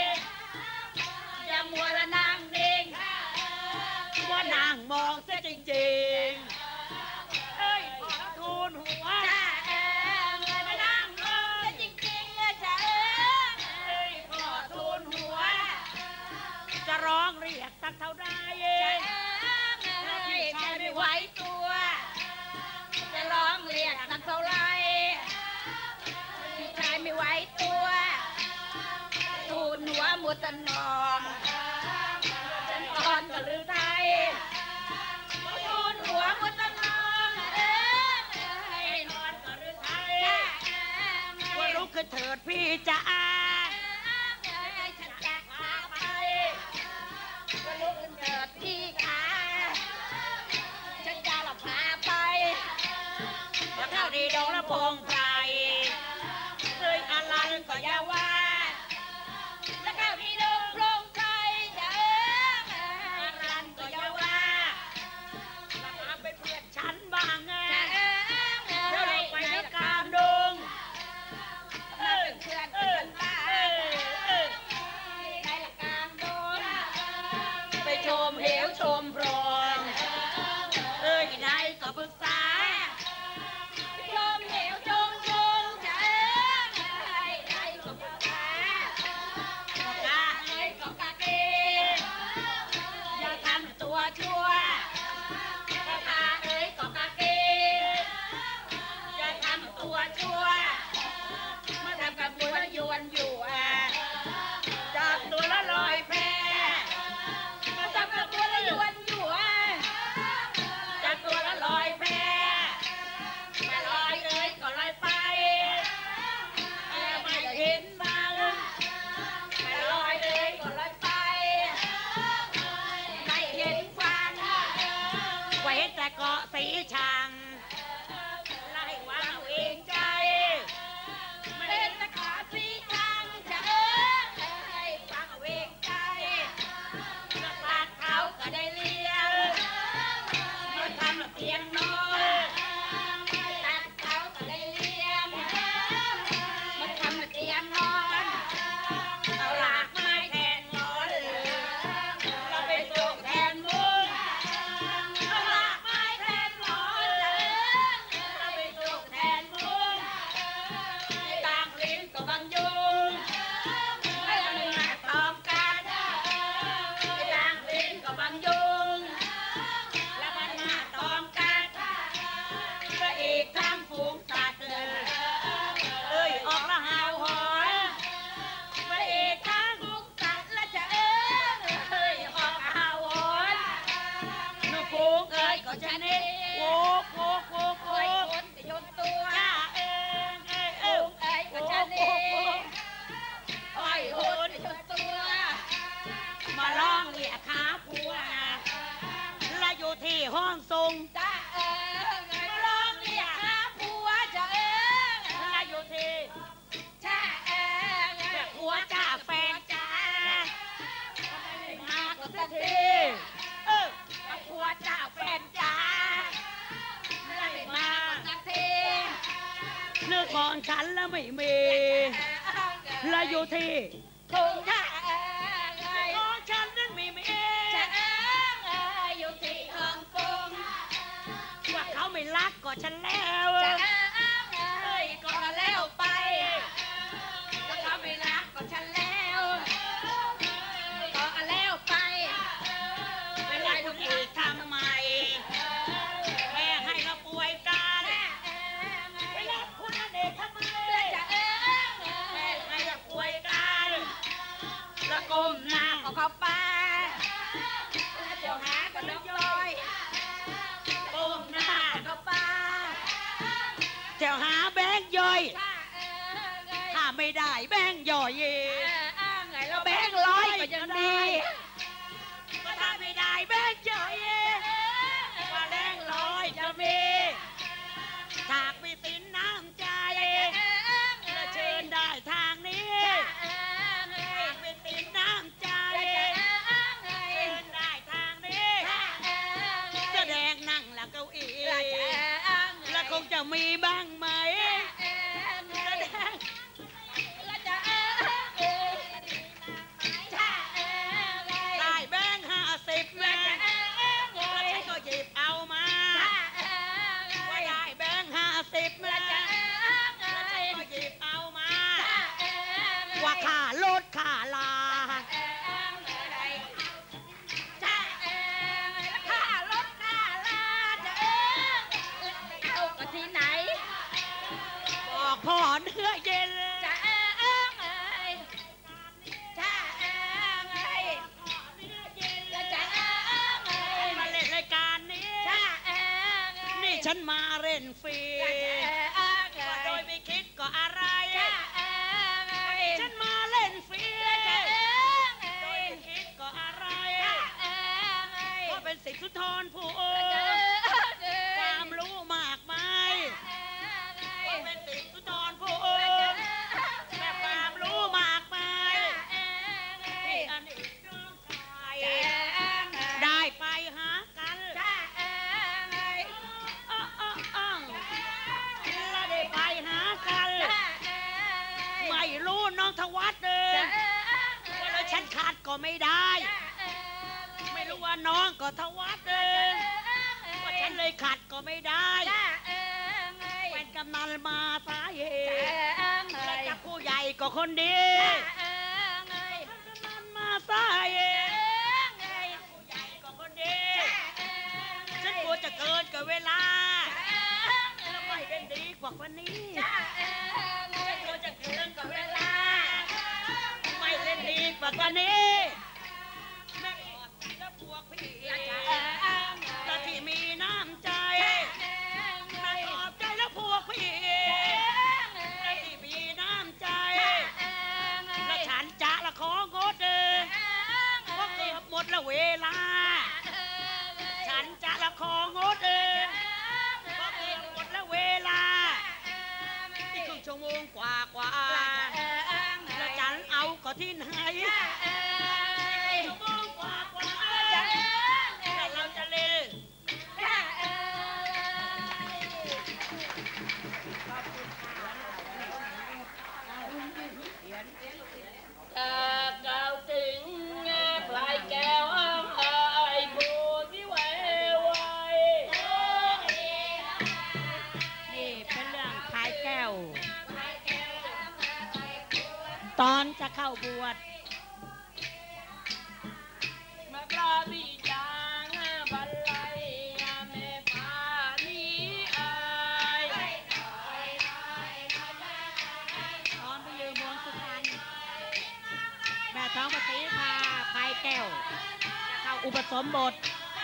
อย่ามัวแล้วนั่งนิ่งว่านั่งมองเสียจริงๆเอ้ยขอทูลหัวจ้าเอ๋ยมานั่งมองเสียจริงๆเลยจ้าเอ้ยขอทูลหัวจะร้องเรียกสักเท่าใดพี่ชายไม่ไหวตัวจะร้องเรียกสักเท่าไรพี่ชายไม่ไหวตัวทูลหัวมุตนองจันอ่อนก็ลือไทยทูลหัวมุตนองเอ้ยนอนก็ลือไทยว่าลุกขึ้นเถิดพี่จ๋าฉันจะพาไปว่าลุกขึ้นเถิดพี่ขาฉันจะหลับพาไปแล้วเข้าดีดงและพงไพรเคยอลันก็อย่าว่าแล้วเข้าดีดงพงไพรจะเอ้ยอลันก็อย่าว่าแล้วมาเป็นเพื่อนฉันบ้างไงเดี๋ยวเราไปในกามดงเอ้ยเพื่อนเพื่อนบ้างในละกามดงไปชมเหวชมโพรงเอ้ยไหนก็ปรึกษาชมเหวชมชมจะเอ้ยไหนก็ปรึกษาก็กะเอ้ยก็กะเกอย่าทำตัวชั่วก็กะเอ้ยก็กะเกอย่าทำตัวชั่วมาทำกับบัวยวนอยู่อ่ะจับตัวละลอยแพมาทำกับบัวยวนอยู่อ่ะจับตัวละลอยแพมาลอยเอ้ยก็ลอยไปไม่เห็นบ้างมาลอยเอ้ยก็ลอยไปไม่เห็นฟันไว้แต่เกาะสีชังไล่วางเองใจไม่เห็นแต่เกาะสีชังจะเอ้ยฟังเองใจแล้วปากเขาก็ได้เลี้ยงมาทำเตียงนอนตัดเขาก็ได้เลี้ยงมาทำเตียงนอนเอาหลากไม้แทนนอนเราไปส่งแทนมุ้งเอาหลากไม้แทนนอนเราไปส่งแทนมุ้งต่างลิ้นก็บางยุงไม่ต้องมาตอมกันต่างลิ้นก็บางยุงแล้วมันมาตอมกันก็อีกทั้งฝูงสัตว์เลยเอ้ยออกละหาวหอนก็อีกทั้งฝูงสัตว์และจะเอ้ยออกละหาวหอนนูฝูงเอ้ยก็จะนี่โว้โว้โว้โว้คนจะยนตัวจ้าเอ้ยเอ้ยเอ้ยเอ้ยก็จะนี่โอ้ยคนจะยนตัวมาร้องเรียกหาผัวและอยู่ที่ห้องทรงจ้าเอ้ยมาร้องเรียกหาผัวจะเอ้ยและอยู่ที่จ้าเอ้ยผัวจ้าแฟนจ้ามาก็สักทีเออผัวจ้าแฟนจ้าไม่มาสักทีนึกมองฉันแล้วไม่มีและอยู่ที่ทุ่งจ้ามองฉันนั้นไม่มีอยู่ที่ห้องทรงว่าเขาไม่รักก็ฉันแล้วหาแบงค์ย่อยถ้าไม่ได้แบงค์ย่อยแล้วแบงค์ร้อยก็ยังดีถ้าไม่ได้แบงค์ย่อยว่าแบงค์ร้อยจะมีหากมีสินน้ำใจเชิญได้ทางนี้หากมีสินน้ำใจเชิญได้ทางนี้แสดงนั่งหลังเก้าอี้แล้วคงจะมีบ้างไหมแสดงได้แบงค์ห้าสิบมาแล้วฉันก็หยิบเอามาว่าได้แบงค์ห้าสิบมาแล้วฉันก็หยิบเอามาว่าค่ารถค่าลาค่ารถค่าลาจะเอากันที่ไหนบอกพ่อเนื้อเย็นจะเอ้งเอ้ยจะเอ้งเอ้ยจะเอ้งเอ้ยมาเล่นรายการนี้จะเอ้งเอ้ยนี่ฉันมาเล่นฟรีว่าโดยไม่คิดก็อะไรจะเอ้งเอ้ยฉันมาเล่นฟรีจะเอ้งเอ้ยโดยไม่คิดก็อะไรจะเอ้งเอ้ยเพราะเป็นศิษย์สุนทรภู่ความรู้มากมายเพราะเป็นศิษย์สุนทรภู่แบบความรู้มากมายที่อันนี้น้องชายได้ไปหากันอ้ออ้ออ้อแล้วได้ไปหากันไม่รู้น้องทวัฒน์เดินแล้วฉันขาดก็ไม่ได้ไม่รู้ว่าน้องก็ทวัฒน์เดินว่าฉันเลยขัดก็ไม่ได้เป็นกำนันมาสาเหตุและจับผู้ใหญ่ก็คนดีกำนันมาสาเหตุผู้ใหญ่ก็คนดีฉันกลัวจะเกินกับเวลาแล้วไม่เป็นดีกว่าวันนี้ฉันกลัวจะเกินกับเวลาไม่เล่นดีกว่าวันนี้แม่ขอบและพวกพี่และที่มีน้ำใจแม่ขอบใจและพวกพี่และที่มีน้ำใจและฉันจะละของดเดินเพราะเกือบหมดละเวลาฉันจะละของดเดินเพราะเกือบหมดละเวลาอีกครึ่งชั่วโมงกว่ากว่าแล้วฉันเอาก็ที่ไหนชั่วโมงกว่ากว่าแล้วเราจะเล่นถ้ากล่าวถึงพลายแก้วอ้างไอ้ผู้ที่ไว้ไว้นี่เป็นเรื่องพายแก้วตอนจะเข้าบวชมาปลาบีจางบันไลแม่พานี้อายตอนไปยืมวงสุพรรณแม่ท้องปฏิพาพายแก้วจะเข้าอุปสมบท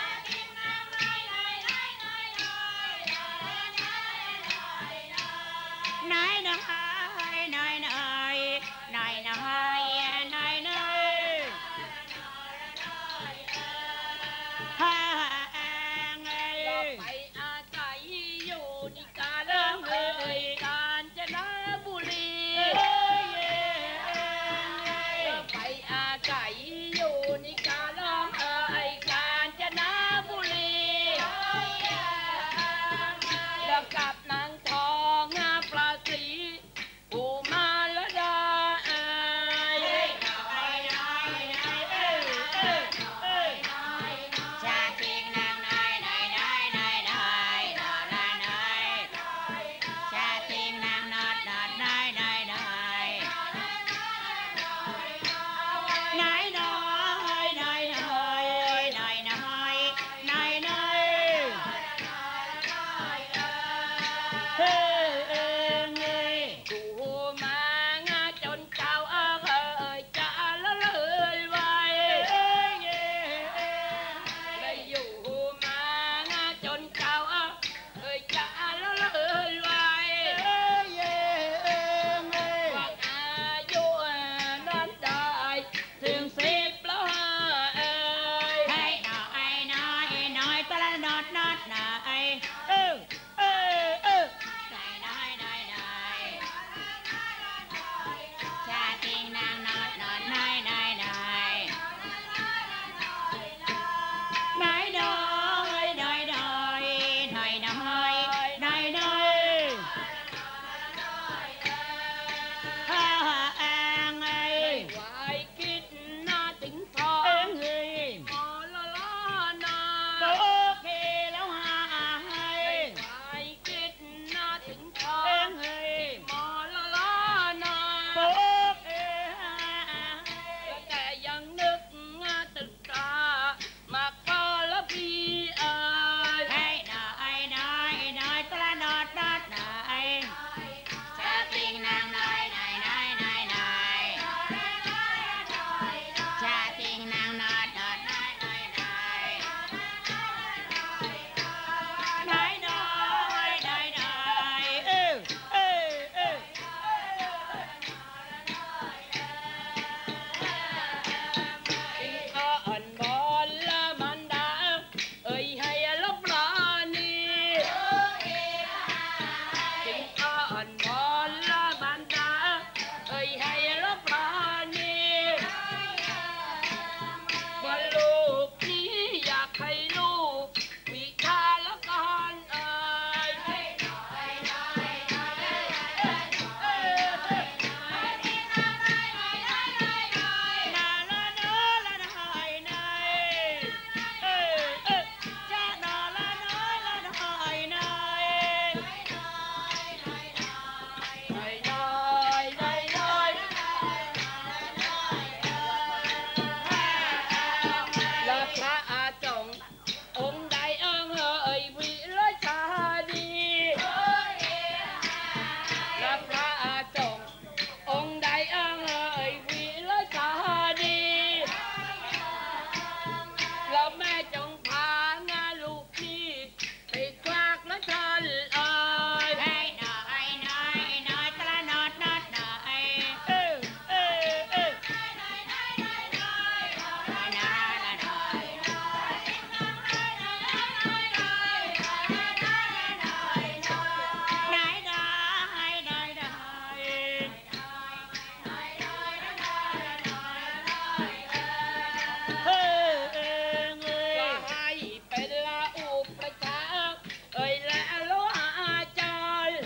นายนายนายนายนายนายนายนายฮ่าเราไปอาศัยอยู่ที่กาญเอ่ยกาญจนบุรีเราไปอาศัยอยู่ที่กาญเอ่ยกาญจนบุรีแล้วกับนางทองปลาสีอุมาลดาชาตินางนายนายนายนายนายน้อยตะละนอดนอดนายเออเออเออได้ได้ได้ได้ชาติงนางนอดนอดนายนายนายนายดอยดอยดอยดอยดอยดอยดอยฮ่าฮ่าแองไงไว้คิดหน้าถึงทองเอ็งเอ้ยอ๋อละละนายโอเคแล้วฮ่าให้ไว้คิดหน้าถึงทองเอ็งเอ้ยอ๋อละละนายโอเคแต่ยังนึกตึกตามาขอละพี่เอ้ยให้นายนายนายตะนอดนอดนายชาติงนางนายนายนายนายนายชาติงนางนอดนอดนายนายนายนายนายนายนายเออเออเออกินข้าวอ่อนบอลละมันดาเอ้ยให้ละปลานีกินข้าวอ่อนบอลละมันดาเอ้ยให้ละปลานีว่าลูกนี้อยากให้ลูกวิชาละกันเอ้ยนาละเนอละนายนายเอ้ยเอ้ยจะนาละเนอละนายนายนายนายนายนายนายและพระอาจงองค์ใดเอิงเอ่ยวิรชาดีและพระอาจงองค์ใดเอิงเอ่ยวิรชาดีแล้วแม่จงพางาลูกพี่ไปคลากและทันเอ่ยให้หน่อยหน่อยหน่อยตะละนอดนอดหน่อยเออเออเออหน่อยหน่อยหน่อยหน่อยหน่อยหน่อยหน่อยหน่อยเฮ้ยเองเอ้ยให้เป็นละอุปชาเอ้ยและโลอาจารย์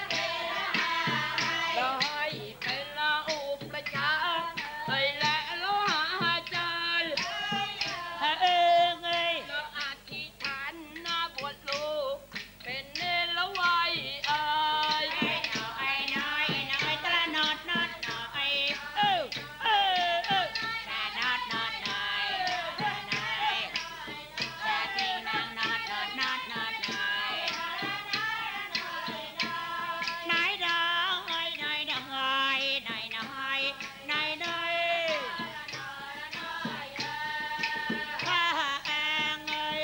เราให้เป็นละอุปชาเอ้ยและโลอาจารย์เองเอ้ยเราอธิษฐานหน้าบวชลูกเป็นเนรละไว้เอ้ยให้หน่อยหน่อยหน่อยตะละนอดนอดหน่อยเออเออเออตะนอดนอดหน่อยหน่อยชาติงนางนอดนอดนอดนอดหน่อยนายดอยนายดอยนายดอยนายดอยข้าเองเอ้ย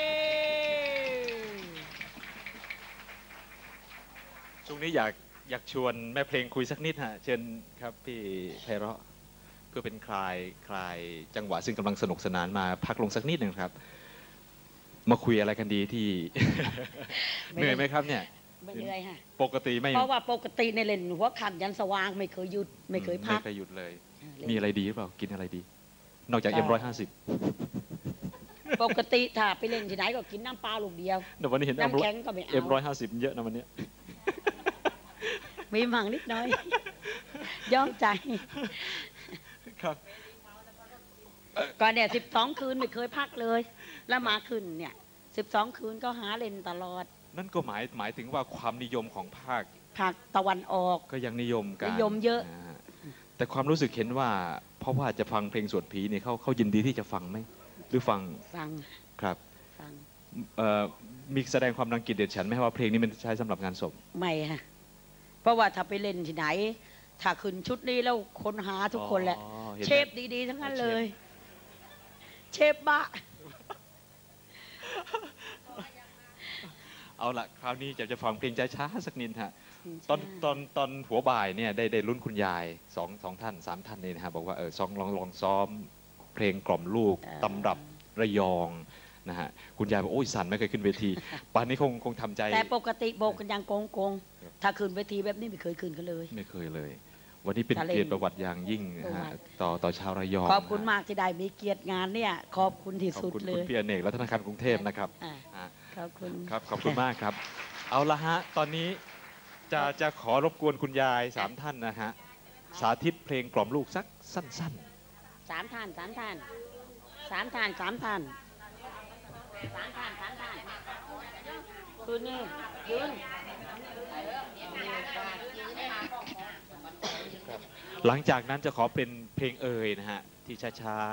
ช่วงนี้อยากอยากชวนแม่เพลงคุยสักนิดฮะเชิญครับพี่ไพเราะเพื่อเป็นคลายคลายจังหวะซึ่งกำลังสนุกสนานมาพักลงสักนิดหนึ่งครับ มาคุยอะไรกันดีที่ไม่เหนื่อยไหมครับเนี่ยไม่เหนื่อยฮะปกติไม่เพราะว่าปกติในเล่นหัวค่ำยันสว่างไม่เคยหยุดไม่เคยพักไม่เคยหยุดเลยเล่นมีอะไรดีหรือเปล่ากินอะไรดี นอกจากเอ็มร้อยห้าสิบปกติถ้าไปเล่นที่ไหนก็กินน้ำปลาลูกเดียวแต่วันนี้เห็นน้ำแข็งก็ไม่เอ็มร้อยเอาห้าสิบเยอะนะวันเนี้ยมีมั่งนิดหน้อย ย้อมใจครับก่อนเนี่ยสิบสองคืนไม่เคยพักเลย แล้วมาขึ้นเนี่ยสิบสองคืนก็หาเล่นตลอดนั่นก็หมายหมายถึงว่าความนิยมของภาคภาคตะวันออกก็ยังนิยมกันนิยมเยอะาแต่ความรู้สึกเห็นว่า เพราะว่าจะฟังเพลงสวดผีเนี่ยเขาเขายินดีที่จะฟังไหมหรือฟังฟังครับฟังเอ่อมีแสดงความรังเกียจเดียดฉันไหมว่าเพลงนี้มันใช้สำหรับงานศพไม่ฮะเพราะว่าถ้าไปเล่นที่ไหน ถ้าขึ้นชุดนี้แล้วคนหาทุกคนแหละอ๋อห็นไหมเชฟดีๆทั้งนั้นเลย เชฟบะเอาละคราวนี้จะจะฟังเพลงช้าๆสักนิดฮะตอนตอนตอนหัวบ่ายเนี่ยได้ได้รุ่นคุณยายสองสองท่านสามท่านเนี่ยนะฮะบอกว่าเออซองลองลองซ้อมเพลงกล่อมลูกอ่าตำรับระยองนะฮะคุณยายบอกโอ้ยสั่นไม่เคยขึ้นเวทีป่านนี้คงคงทำใจแต่ปกติโบกกันยังโกงโกงถ้าขึ้นเวทีแบบนี้ไม่เคยขึ้นกันเลยไม่เคยเลยวันนี้เป็นเกียรติประวัติอย่างยิ่งนะฮะต่อต่อชาวระยองขอบคุณมากที่ได้มีเกียรติงานเนี่ยขอบคุณที่สุดเลยขอบคุณพี่อเนกและธนาคารกรุงเทพนะครับขอบคุณครับขอบคุณมากครับเอาละฮะตอนนี้จะจะขอรบกวนคุณยายสามท่านนะฮะสาธิตเพลงกล่อมลูกสักสั้นๆสามท่านสามท่านสามท่านสามท่านสามท่านสามท่านคืนนี้ยืนหลังจากนั้นจะขอเป็นเพลงเอ่ยนะฮะที่ช้า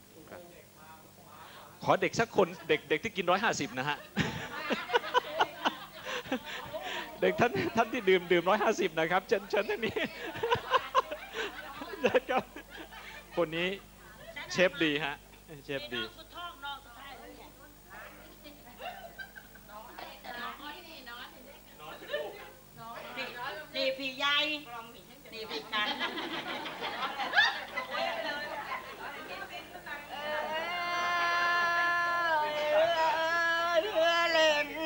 ๆขอเด็กสักคนเด็กเด็กที่กินร้อยห้าสิบนะฮะเด็กท่านท่านที่ดื่มดื่มร้อยห้าสิบนะครับเชิญเชิญท่านนี้ครับคนนี้เชฟดีฮะเชฟดีนี่พี่ใหญ่นี่พี่กันเล่น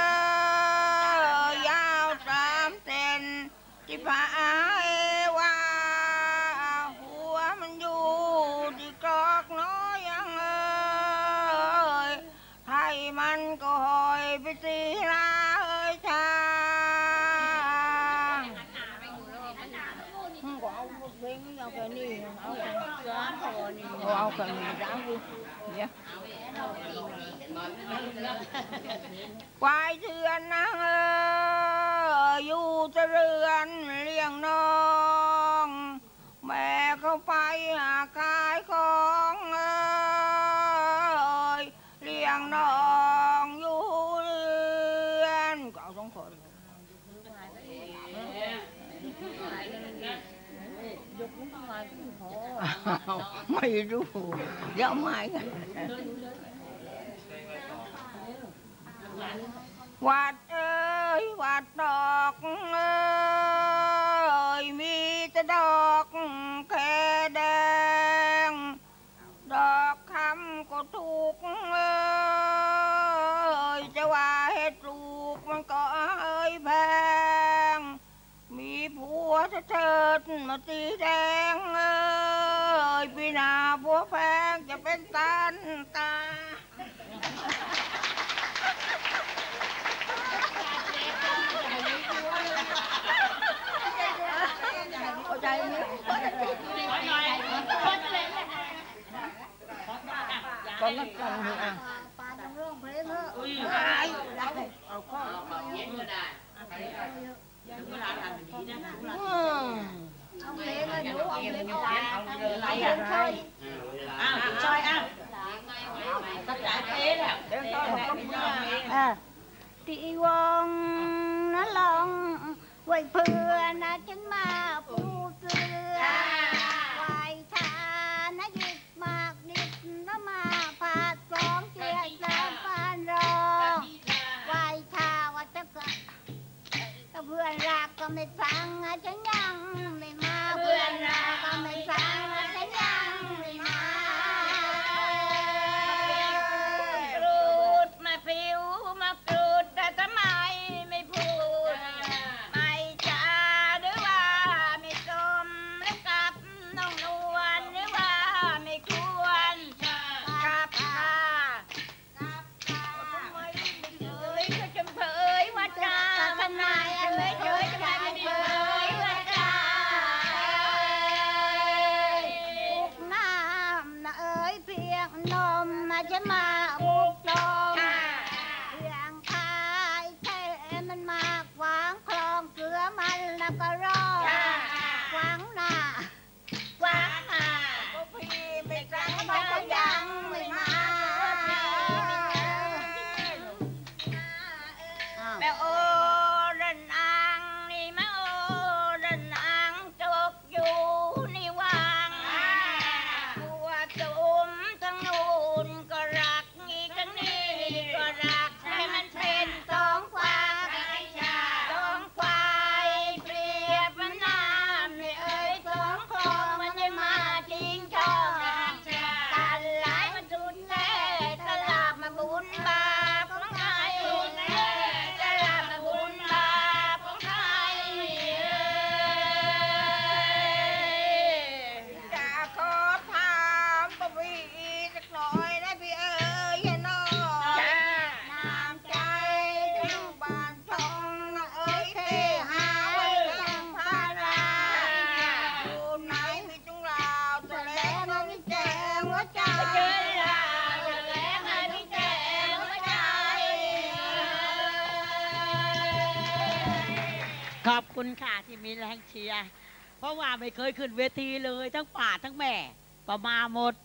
ยาวสามเซนที่ผายว่าหัวมันอยู่ที่กรอกน้อยยังเอ้ยไทยมันก็หอยไปสีลาเอ้ยชาเอาแค่นี้เอาแค่นี้เอาแค่นี้จ้าพี่เนี่ยควายเถื่อนนะเอออยู่จะเรือนเลี้ยงน้องแม่เข้าไปหาขายของเอยเลี้ยงน้องอยู่เรือนก็เอาสองคนไม่รู้เดี๋ยวไม่กันวัดเอ้ยวัดดอกเอ้ยมีแต่ดอกแค่แดงดอกคำก็ถูกเอ้ยจะว่าเฮ็ดลูกมันก็เอ้ยแพงมีผัวเถิดมาตีแดงเอ้ยปีหน้าผัวแพงจะเป็นตันตาเข้าใจไหมก็นักกันอ่ะปาต้องร้องเพลงเถอะเอาข้อเอาเพลงเลยหนูเอาเพลงเอาอะไรอ่ะอ้าวจอยอ้าวตัดสายเพลงอ่ะเดี๋ยวต้องต้องอ่าตีวงนะลองไว้เพื่อนะฉันมาปูเสือไว้ชานะหยิบมากดิบแล้วมาผาดสองเจียดสามปานรองไว้ชาว่าจะเกิดเพื่อนรักก็ไม่ฟังฉันยังไม่มาเพื่อนรักก็ไม่ฟังฉันยังไม่มากรูดมาผิวมากรูดแต่ทำไมไม่พูดไม่จ้าหรือว่าไม่สมแล้วกับน้องนวลหรือว่าไม่ควรกับค่ะกับค่ะทำไมไม่เฉยก็จำเผยว่าจ้าทำไมไม่เฉยทำไมไม่เผยว่าจ้าบุกน้ำนะเอ๋ยเพียงนมมาจะมาบุกนมเพียงคายแค่มันมาขวางคลองเกลือมันแล้วก็รอขวางหน้าขวางหน้าก็พี่ไม่กล้ามาก็ยังไม่มาแม่โอรันอังนี่มาโอรันอังจกอยู่ในวังตัวตุ่มทั้งนู้นก็รักอีกทั้งนี้ก็รักให้มันเป็นสองควายสองควายเปรียขอบคุณค่ะที่มีแรงเชียร์เพราะว่าไม่เคยขึ้นเวทีเลยทั้งป่าทั้งแม่ก็มาหมด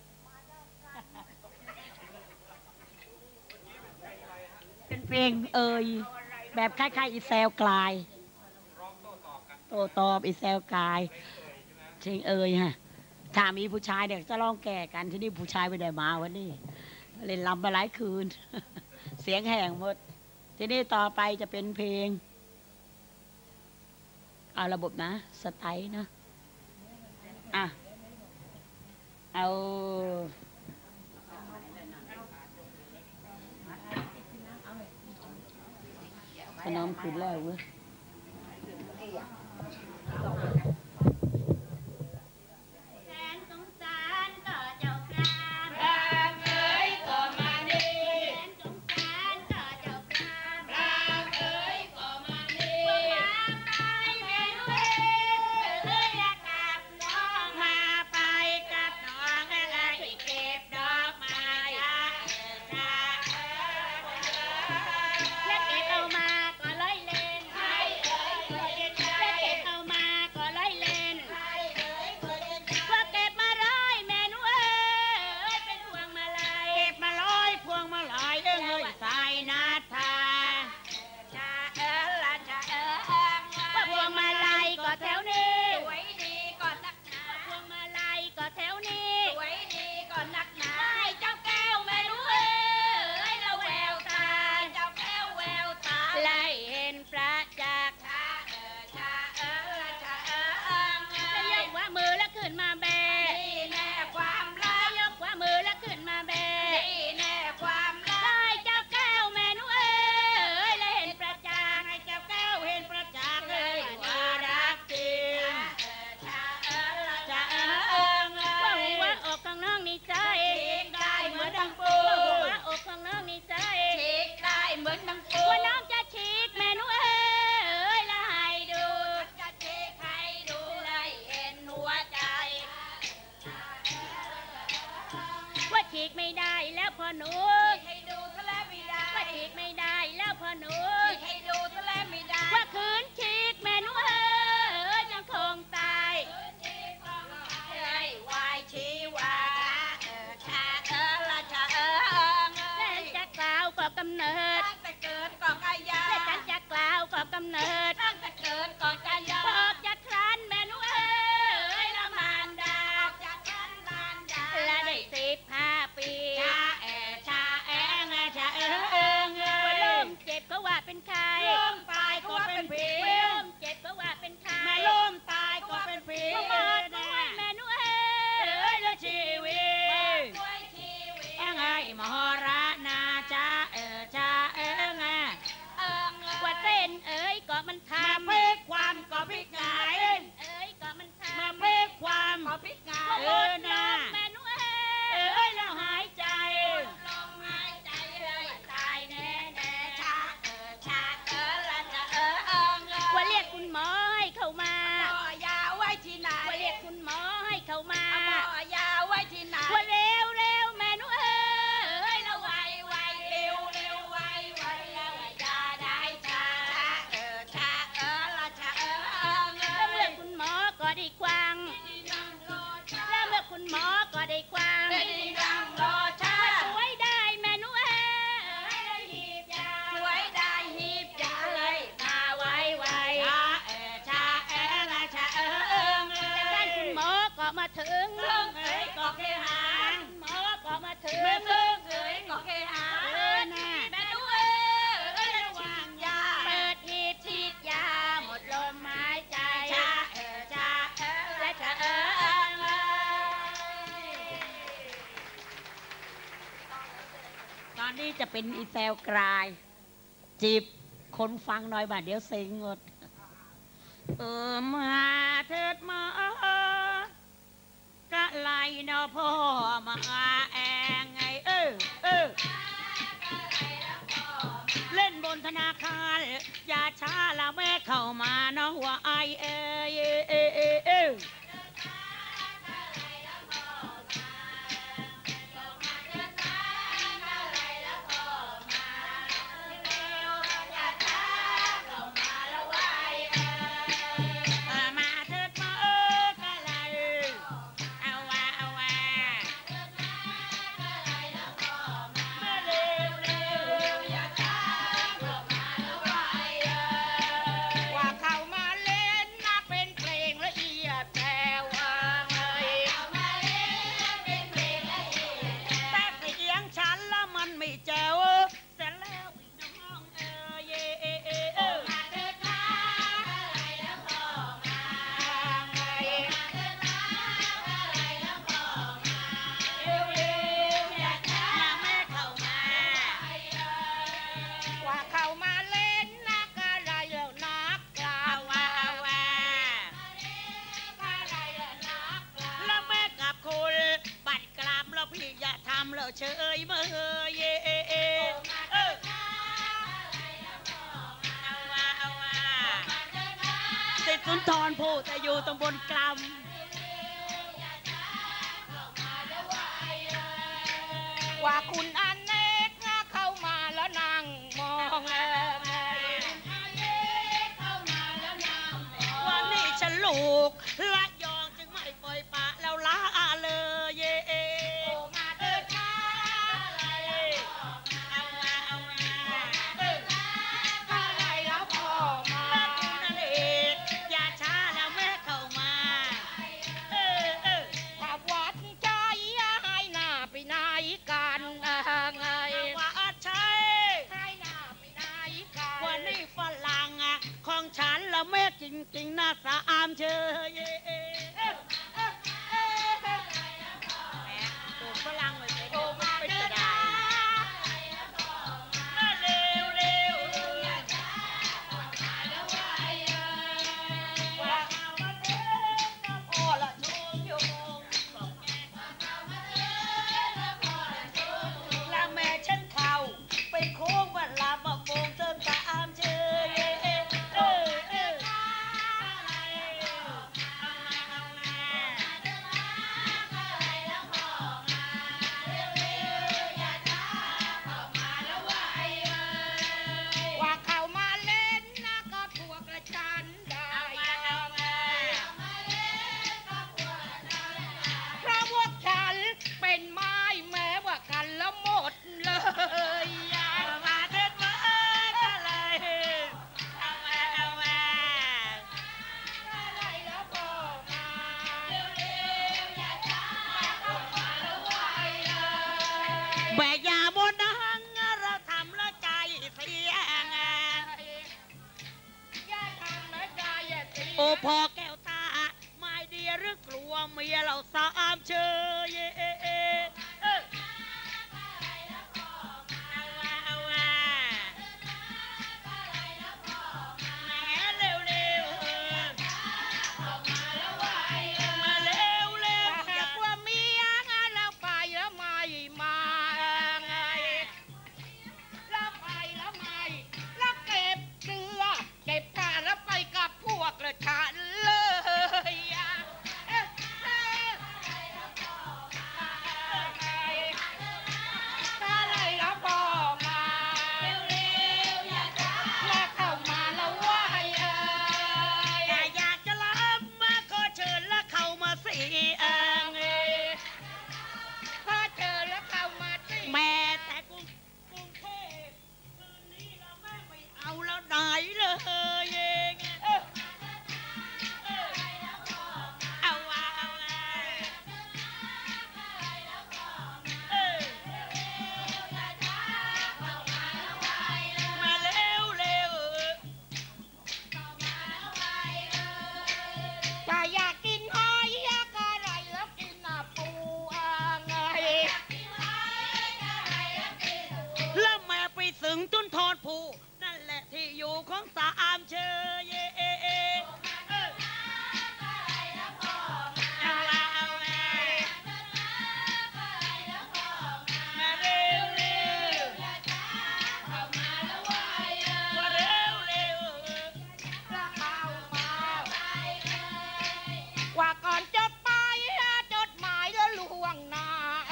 เป็นเพลงเอ่ยแบบคล้ายๆอีแซวกลายโตตอบอีแซวกลายเพลงเอ่ยฮะถ้ามีผู้ชายเด็กจะร้องแก่กันที่นี่ผู้ชายไม่ได้มาวันนี้เล่นลำมาหลายคืนเสียงแห้งหมดทีนี้ต่อไปจะเป็นเพลงเอาระบบนะสไตล์นะอ่ะเอาขนมขึ้นแล้วเว้ยจะเป็นอีแซวกลายจีบคนฟังหน่อยบ่าเดี๋ยวเซ็งหมดเออมาเถิดมากะไลนอพ่อมาแองไงเออเออเล่นบนธนาคารอย่าช้าละแม่เข้ามาน้องว่าไอเอเอเอเอเอเราเชยเมื่อเย่ติดสุนทรภู่แต่อยู่ตำบลกลำว่าคุณอันเนกเข้ามาแล้วนั่งมองวันนี้ฉันลูกละยองจึงไม่ปล่อยปะแล้วละเลยเย่ฉันละแม่จริงๆน่าสะอามเชยตัวฝรั่งเลยโอ้มาเป็นจะได้เร็วเร็วว่าเอามาเต้นพอละชมโยงละแม่ฉันเข่าไปโค้งวันลามาโป่งเธอสะอามเชยแบกยาบนนังเราทำแล้วใจเสียงโอพอแก้วตาไม่ดีหรือกลัวเมียเราสามเชยถึงจุนทรภูนั่นแหละที่อยู่ของสาอามเชยว่าก่อนจะไปจดหมายแล้วลวงหน้า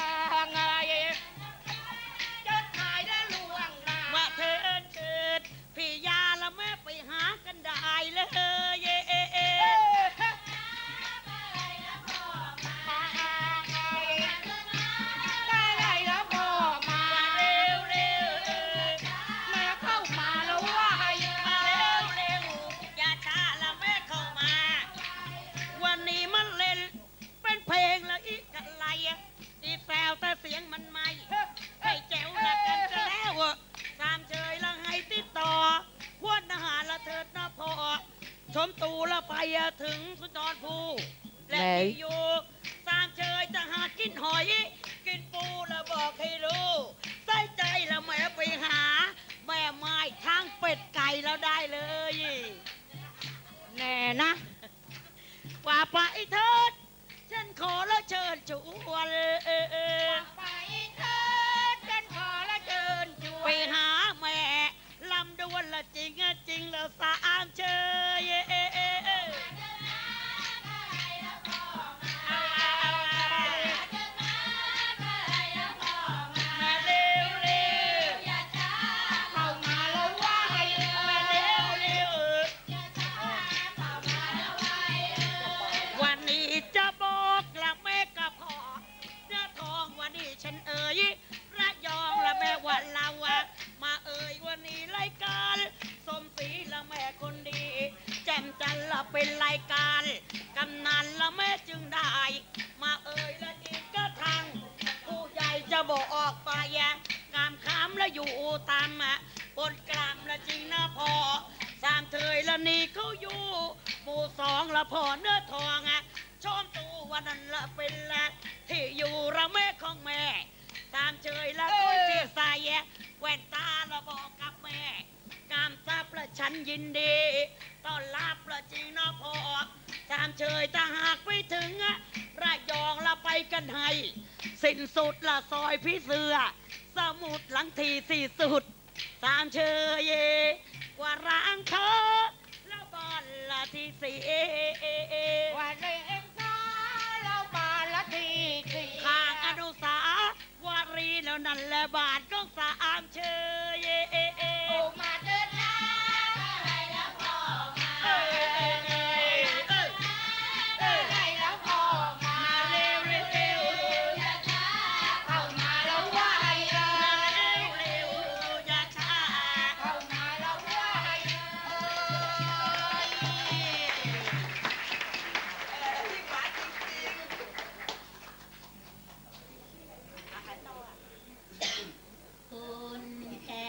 จดหมายแล้วลวงหน้าว่าเธอเชิดพี่ยาละแม่ไปหากันได้เลยชมตูละไปถึงสุนทรภูและที่อยู่สามเชยจะหากินหอยกินปูละบอกให้รู้ใส่ใจละแม่ไปหาแม่ไม้ทางเป็ดไก่แล้วได้เลยแน่นะว่าไปเถิดฉันขอแล้วเชิญชวนไปเถิดตามมาบนกลามละจริงนะพอสามเถยละนี่เขาอยู่หมู่สองละพอเนื้อทองอ่ะชมตูวันนั้นละเป็นละที่อยู่ระแม่ของแม่ตามเฉยละก้อยที่ใส่แว่นตาละบอกกับแม่กามซับละฉันยินดีต้อนรับละจริงนะพอตามเฉยถ้าหากไปถึงระยองละไปกันให้สิ้นสุดละซอยพี่เสือสมุดหลังทีสี่สุดตามเชยกว่าร้างเธอแล้วบอลละที่สี่ว่าเร่งนะแล้วบอลละที่สี่ข้างอนุสาวรีแล้วนั่นแหละบาทก็สามเชยโอ้มาเดินทางอะไรแล้วพ่อมาอะไรแล้วพ่อมาเร็วเร็วเร็วอย่าช้าเข้ามาแล้วไหวเร็วเร็วอย่าช้าเข้ามาแล้วไหวคุณแค่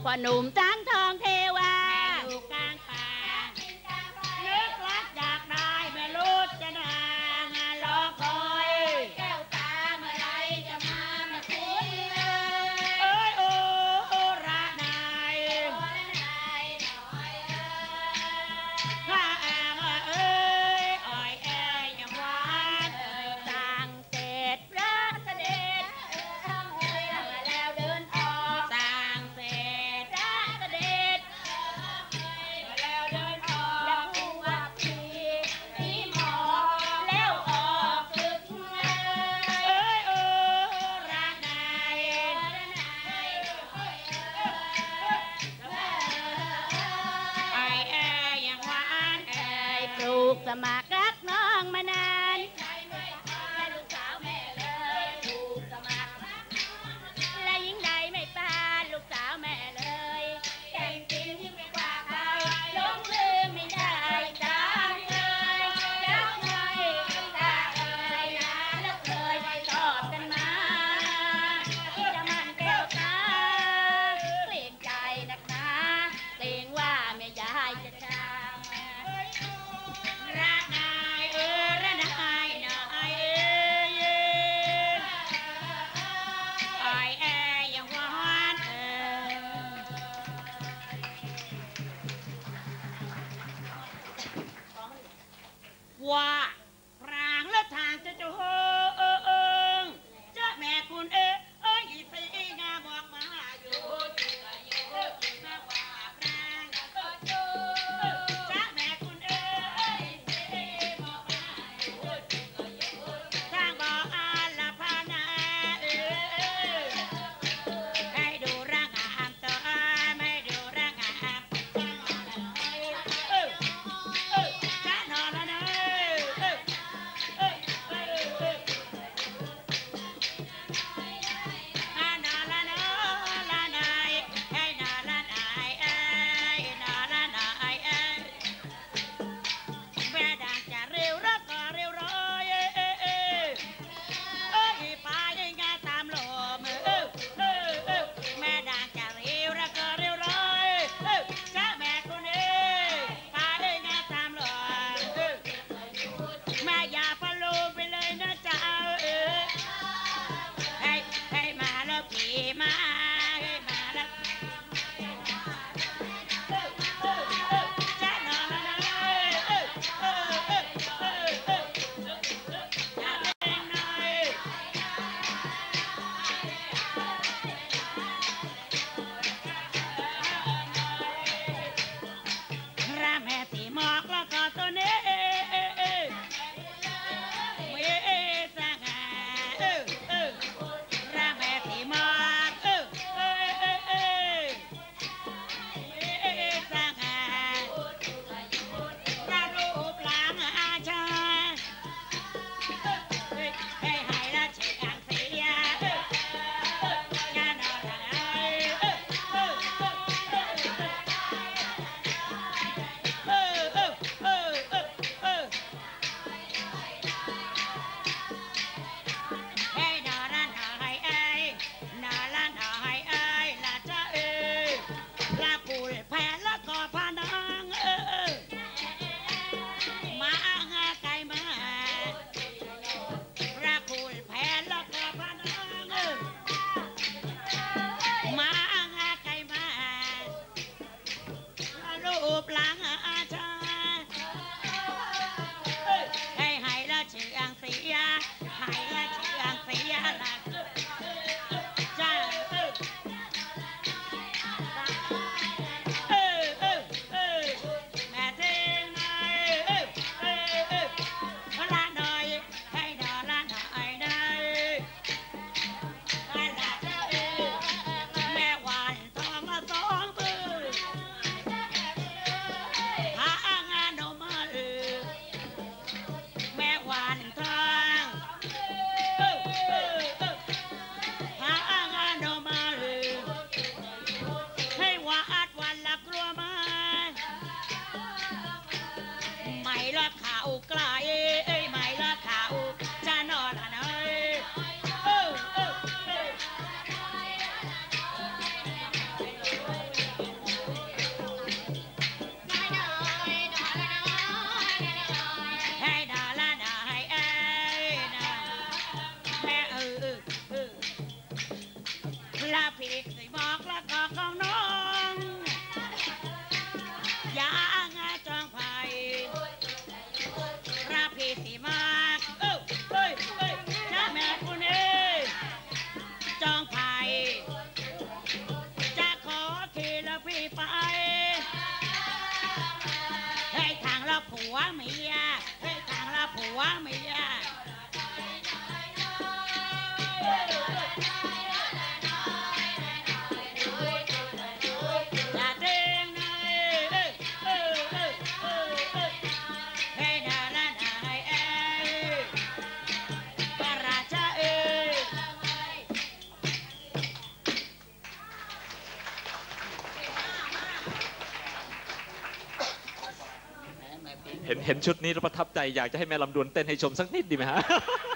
อหนุ่มตั้งทองเทวาอยู่กลางป่านึกรักอยากได้ไม่รู้จะนางรอคอยแก้วตาเมื่อไรจะมามาคุยเอ้ยโอ้ระนายข้าแองเอ้ยอ้อยแอยอย่างหวานต่างเศษพระเสด็จมาแล้วเดินออกต่างเศษพระเสด็จมาแล้วเดินออกแล้วพูดว่าพี่พี่หมอแล้วออกศึกเอ้ยโอ้ระนายไอ้แอยอย่างหวานเอ้ยปลูกสมัครรักน้องมานานลูกสาวแม่เลยปลูกสมัครและยิ่งใดไม่ปานลูกสาวแม่เลยเก่งจริงยิ่งไปกว่าใครหลงลืมไม่ได้จำเลยแล้วไงตาเอ่ยนะแล้วเคยชอบกันมาที่จะมันแก้วตาเกรงใจนักหนาเกรงว่าแม่ยายจะช้ำระนายเออระนายนายเอ้ยไอ้แอยังหวานเออว่าพรางและทางจะจะเฮอเออจะแม่คุณเออเอ้ยสีงาบอกมาอยู่อยู่อยู่มาว่าพรางก็อยู่จะแม่คุณเออสีบอกมาอยู่อยู่อยู่ทางบอกอาลาพานาเออให้ดูร่างอามตัวไม่ดูร่างอามเออเออจะนอนแล้วนะเออเออเออเอออานาละนาละนายให้นาละนายเอ้ยนาละนายเอ้ยแม่ดังจะเร็วรักก็เร็วร้อยเอ้ยเอ้ยเอ้ยเอ้ยไปงาตามลมเออเออเออแม่ดังจะเร็วรักก็เร็วร้อยเออจ้าแม่คนเอ้ยไปงาตามลมเออแม่อย่าพะโลไปเลยนะเจ้าเออให้ให้มาแล้วขี่มาให้มาแล้วเออเออเออจ้านอนแล้วนะเออเออเออเออเอออย่าเล่นหน่อยพระแม่สีหมอกแล้วก็ตัวนี้เวสังหาเออเออพระแม่สีหมอกเออเออเออเออเวสังหาพระรูปหลังอาชาให้ให้ละเชียงเสียเออเอองานอะไรเออเออเออเออเออเออเออเออเออให้นอละนอยเอ้ยนอละนอยเอ้ยละจ้าเอ้ยละกุยแผ่ละกอพานังเออเออมาหาไก่มาละกุยแผ่ละกอพานังเออมาหาไก่มาละรูปหลังอาชาให้ให้ละเชียงเสียให้ละเชียงเสียละจ้าเออเออเออเออแม่เทงหน่อยเออเออเออพละหน่อยให้ดอละหน่อยหน่อยให้ละเจ้าเออแม่หวานทองละสองมือหางานเอามาเออแม่หวานทองเออเออเออหางานเอามาเออให้วาดวันละกลัวมาไม่ละข่าวไกลเอ้ยไม่ละข่าวจะนอนละเนยเออเออเออผัวเมียเฮ้ยต่างละผัวเมียเห็นเห็นชุดนี้แล้วประทับใจอยากจะให้แม่ลำดวนเต้นให้ชมสักนิดดีไหมฮะ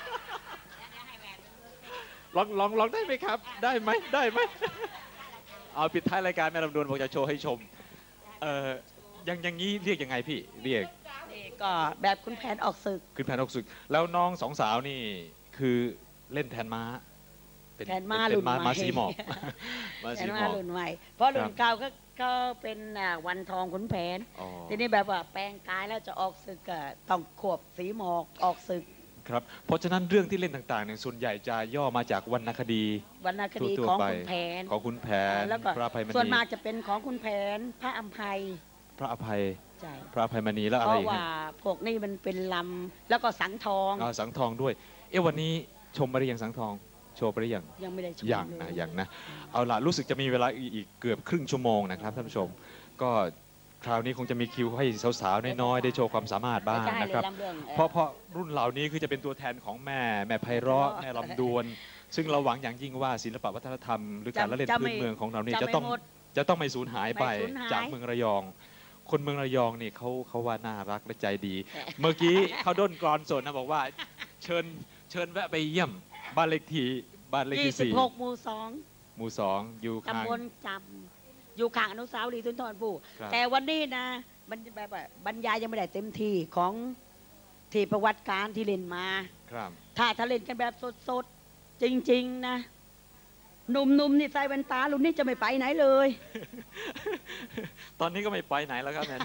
ลองลองลองได้ไหมครับ ได้ไหมได้ไหมเอาปิดท้ายรายการแม่ลำดวนบอกจะโชว์ให้ชมเอ่อยังอย่างนี้เรียกยังไงพี่เรียกนี่ก็แบบคุณแผนออกศึกขึ้นแผนออกศึกแล้วน้องสองสาวนี่คือเล่นแทนม้าเป็นแทนม้าเป็รุ่นม้าใหม่ม้าสีหมอบ ม้าแทสีนหมมาอบรุ่นใหม่เพราะรุ่ครันบเก่าก็ก็เป็นอ่าวันทองขุนแผนอ๋อทีนี้แบบว่าแปลงกายแล้วจะออกศึกก็ต้องขวบสีหมอกออกศึกครับเพราะฉะนั้นเรื่องที่เล่นต่างๆเนี่ยส่วนใหญ่จะย่อมาจากวรรณคดีวรรณคดีทั่วๆของไปขุนแผนของคุณแผนแล้วก็พระอภัยมณีส่วนมากจะเป็นของคุณแผนพระอัมภัยพระอภัยใช่พระอภัยมณีแล้วอะเพไรราะอีกว่าฮะพวกนี้มันเป็นลำแล้วก็สังทองอ่าสังทองด้วย เอ๊ะวันนี้ชมไปหรือยังสังทอง โชว์ไปหรือยังยังไม่ได้ชมยังเลนะยังนะเอาล่ะรู้สึกจะมีเวลาอีกเกือบครึ่งชั่วโมงนะครับท่านผู้ชม ก็คราวนี้คงจะมีคิวให้สาวๆน้อยๆได้โชว์ความสามารถบ้างไม่ใช่นะครับเลยลำเรื่องเพราะเพราะรุ่นเหล่านี้คือจะเป็นตัวแทนของแม่แม่ไพเราะแม่ลำดวน ซึ่งเราหวังอย่างยิ่งว่าศิลปวัฒนธรรม หรือการละเล่นพื้นเมืองของเรานี่จะต้องไม่หมดจะต้องไม่สูญหายไปไม่สูญหายจากเมืองระยอง คนเมืองระยองนี่เขาเขาว่าน่ารักและใจดี เมื่อกี้เขาด้นกรอนสดนะบอกว่าเชิญเชิญแวะไปเยี่ยมบ้านเลขที่บ้านเลขยี่ที่สิบสี่หกหมู่สองหมู่สองอยู่ข้างตำบลจำอยู่ข้างอนุสาวรีย์สุนทรภู่ครับแต่วันนี้นะมันแบบว่าบรรยายยังไม่ได้เต็มที่ของที่ประวัติการที่เล่นมาครับถ้าถ้าเล่นกันแบบสดๆ จริง ๆ นะหนุ่มๆนี่ใส่แว่นตาลุงนี่จะไม่ไปไหนเลยตอนนี้ก็ไม่ไปไหนแล้วครับแม่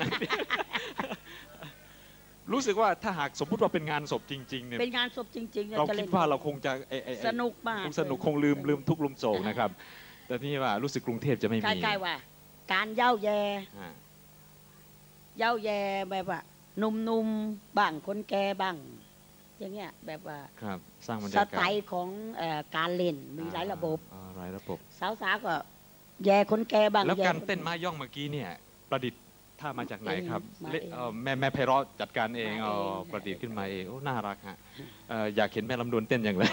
รู้สึกว่าถ้าหากสมมุติว่าเป็นงานศพจริงๆเนี่ยเป็นงานศพจริงๆเราจะคิเล่ดนว่าเราคงจะไอ้ไอ้ไอ้สนุกมากคงสนุกคงลืมลืมทุกข์ลืมโศกนะครับ แต่นี่ว่ารู้สึกกรุงเทพจะไม่ใกมีล้ๆว่า การเย้าแย่อ่าเย้าแย่แบบว่าหนุ่มๆบ้างคนแก่บ้างอย่างเงี้ยแบบว่าครับสร้างบรรสยากาศไตล์ของเอ่อการเล่นมีหลายระบบอ่าหลายระบบสาวๆก็แย่คนแก่บ้างแล้วย่การคนเต้นม้าย่องเมื่อกี้เนี่ยประดิษฐ์ท่ามาจากไหนครับมาเละเองเอ่อแม่แม่ไพเราะจัดการเองมาเองเอาประดิษฐ์ขึ้นมาเองโอ้น่ารักฮะเอ่ออยากเห็นแม่ลำดวนเต้นอย่างไร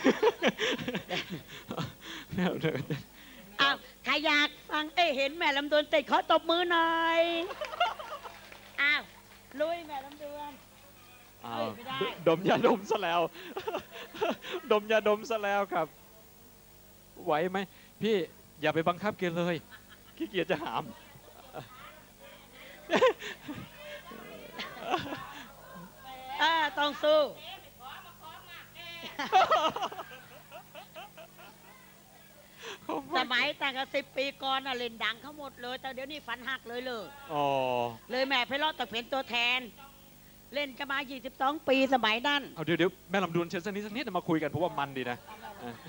แม่ลำดวนเต้นอ้าวใครอยากฟังเอ้ยเห็นแม่ลำดวนเต้นขอตบมือหน่อยอ้าวลุยแม่ลำดวนอ้าเอ้วยไม่ได้ดมยาดมซะแล้ว ดมยาดมซะแล้วครับ ไหวไหมพี่อย่าไปบังคับเกณฑ์เลยขี้เกียจจะหามอ่าต้องสู้ สมัยต่างกับสิบปีก่อนน่ะเล่นดังเขาหมดเลย แต่เดี๋ยวนี้ฟันหักเลยเลยอ๋อเลยแม่ไพเราะตะเป็นตัวแทน เล่นกันมายี่สิบสองปีสมัยนั้นเอาเดี๋ยวเดี๋ยวแม่ลำดวนเชิญสักนิดสักนิดมาคุยกันเพราะว่ามันดีนะเออ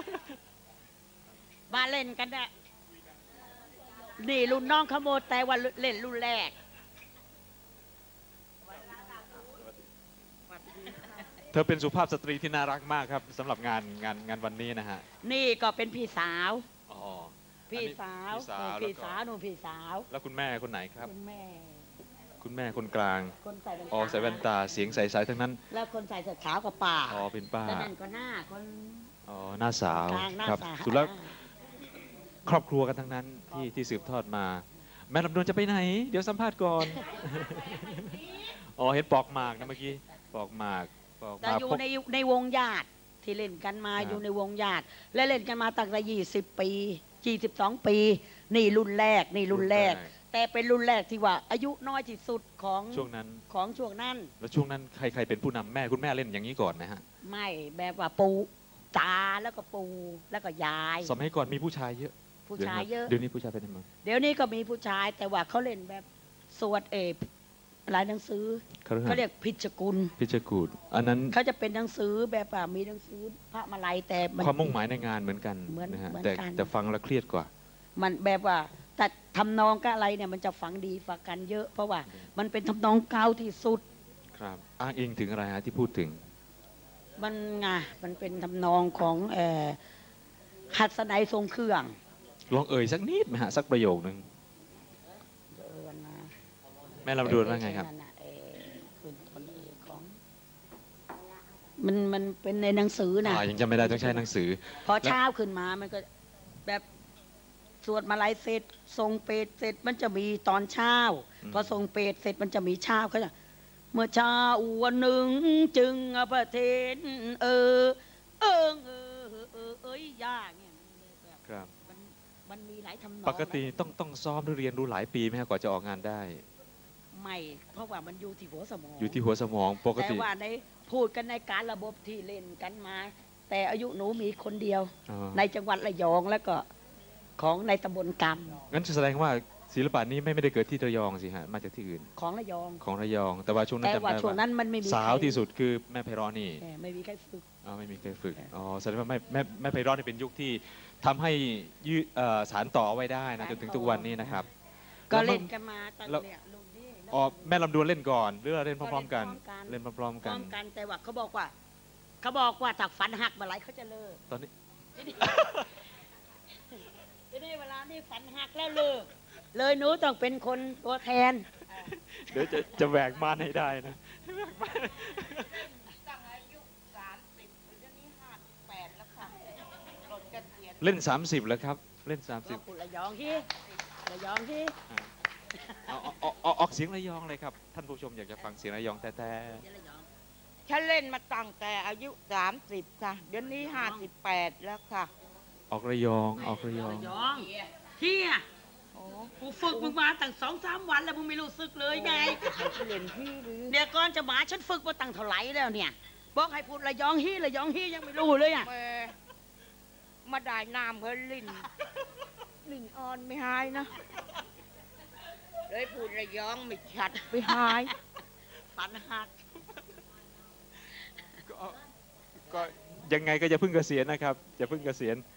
มาเล่นกันนะนี่รุ่นน้องขโมยแต่ว่าเล่นรุ่นแรกเธอเป็นสุภาพสตรีที่น่ารักมากครับสำหรับงานงานงานวันนี้นะฮะนี่ก็เป็นพี่สาวอ๋อพี่สาวพี่สาวหนูพี่แล้วก็สาวหนูพี่สาวแล้วคุณแม่คนไหนครับคุณแม่คุณแม่คนกลางคนใส่แว่นอ๋อตาใส่แว่นตาเสียงใสๆทั้งนั้นแล้วคนใส่เสื้อขาวกับป่าอ๋อเป็นป้าแล้วนั่นก็หน้าคนอ๋อหน้าสาวกลางหน้าครับสาวสุดแล้วครอบครัวกันทั้งนั้นที่ที่สืบทอดมา แม่ลำดวนจะไปไหน เดี๋ยวสัมภาษณ์ก่อน อ๋อเห็นปอกหมากนะเมื่อกี้ปอกหมากปอกหแต่มากอยู่พกในในวงญาติที่เล่นกันมาครับอยู่ในวงญาติ และเล่นกันมาตั้งแต่ยี่สิบปียี่สิบสองปี นี่รุ่นแรก นี่รุ่นแรก แต่เป็นรุ่นแรกที่ว่า อายุน้อยที่สุดของช่วงนั้นของช่วงนั้นแล้วช่วงนั้นใครใครเป็นผู้นำแม่คุณแม่เล่นอย่างนี้ก่อนนะฮะไม่แบบว่าปูตาแล้วก็ปูแล้วก็ยายสมัยก่อนมีผู้ชายเยอะผู้ชายเยอะเดี๋ยวนี้ผู้ชายเป็นยังไงเดี๋ยวนี้ก็มีผู้ชายแต่ว่าเขาเล่นแบบสวดเอกหลายหนังสือเขาเขาเรียกพิชกุลพิชกูดอันนั้นเขาจะเป็นหนังสือแบบว่ามีหนังสือพระมาลัยแต่นความมุ่งหมายในงานเหมือนกันเหมือนนะฮะเหมือนแต่กันแต่ฟังแล้วเครียดกว่ามันแบบว่าแต่ทำนองกับอะไรเนี่ยมันจะฝังดีฝักกันเยอะ เพราะว่ามันเป็นทำนองเก่าที่สุดครับอ้างอิงถึงอะไรฮะที่พูดถึงมันไงมันเป็นทำนองของเอ่อหัสนัยทรงเครื่องลองเอ่ยสักนิดไหมฮะสักประโยคนึงแม่ลำดวนว่าไงครับมันมันเป็นในหนังสือนะยังจำไม่ได้ต้องใช้หนังสือพอเช้าขึ้นมามันก็แบบสวดมาลัยเสร็จทรงเปรตเสร็จมันจะมีตอนเช้าพอทรงเปรตเสร็จมันจะมีเช้าเขาจะเมื่อเช้าวันหนึ่งจึงประเทศเออเออเออเออเอ้ยยากเนี่ยครับมันมันมีหลายทำนองปกติต้องต้องซ้อมหรือเรียนรู้หลายปีไหมกว่าจะออกงานได้ไม่เพราะว่ามันอยู่ที่หัวสมองอยู่ที่หัวสมองปกติแต่ว่าในพูดกันในการระบบที่เล่นกันมาแต่อายุหนูมีคนเดียวในจังหวัดระยองแล้วก็ของในตำบลกำงั้นแสดงว่าศิลปะนี้ไม่ไม่ได้เกิดที่ระยองสิฮะมาจากที่อื่นของระยองของระยองแต่ว่าช่วงนั้นแต่ว่าช่วงนั้นมันไม่มีสาวที่สุดคือแม่ไพเราะนี่ไม่มีใครฝึกอ๋อไม่มีใครฝึกอ๋อแสดงว่าแม่แม่แม่ไพเราะนี่เป็นยุคที่ทำให้ยืสารต่อไว้ได้นะจนถึงทุกวันนี้นะครับก็เล่นกันมาตั้งเนี่ยลุงนี่อ๋อแม่ลำดวนเล่นก่อนหรือเล่นพร้อมๆกันเล่นพร้อมๆกันแต่ว่าเขาบอกว่าเขาบอกว่าถ้าฝันหักเมื่อไรเขาจะเลิกตอนนี้ทีนี้เวลาที่ฝันหักแล้วเลิกเลยหนูต้องเป็นคนตัวแทนเดี๋ยวจะจะแหวกม่านให้ได้นะเล่นสามสิบแล้วครับเล่นสามสิบระยองที่ระยองที่ออกเสียงระยองเลยครับท่านผู้ชมอยากจะฟังเสียงระยองแต่แต่ฉันเล่นมาตั้งแต่อายุสามสิบค่ะเดี๋ยวนี้ห้าสิบแปดแล้วค่ะออกระยองออกระยองเฮียกูฝึกมึงมาตั้งสองสามวันแล้วมึงไม่รู้สึกเลยไงเดี๋ยวก่อนจะมาฉันฝึกมาตั้งเท่าไหร่แล้วเนี่ยบอกให้พูดระยองฮีระยองฮียังไม่รู้เลยอ่ะมาได้น้ำเฮ้ยลิ้นลิ้นอ่อนไม่หายนะเลยพูดระยองไม่ชัดไม่หายฝันหักก็ยังไงก็จะพึ่งเกษียณนะครับจะพึ่งเกษียณ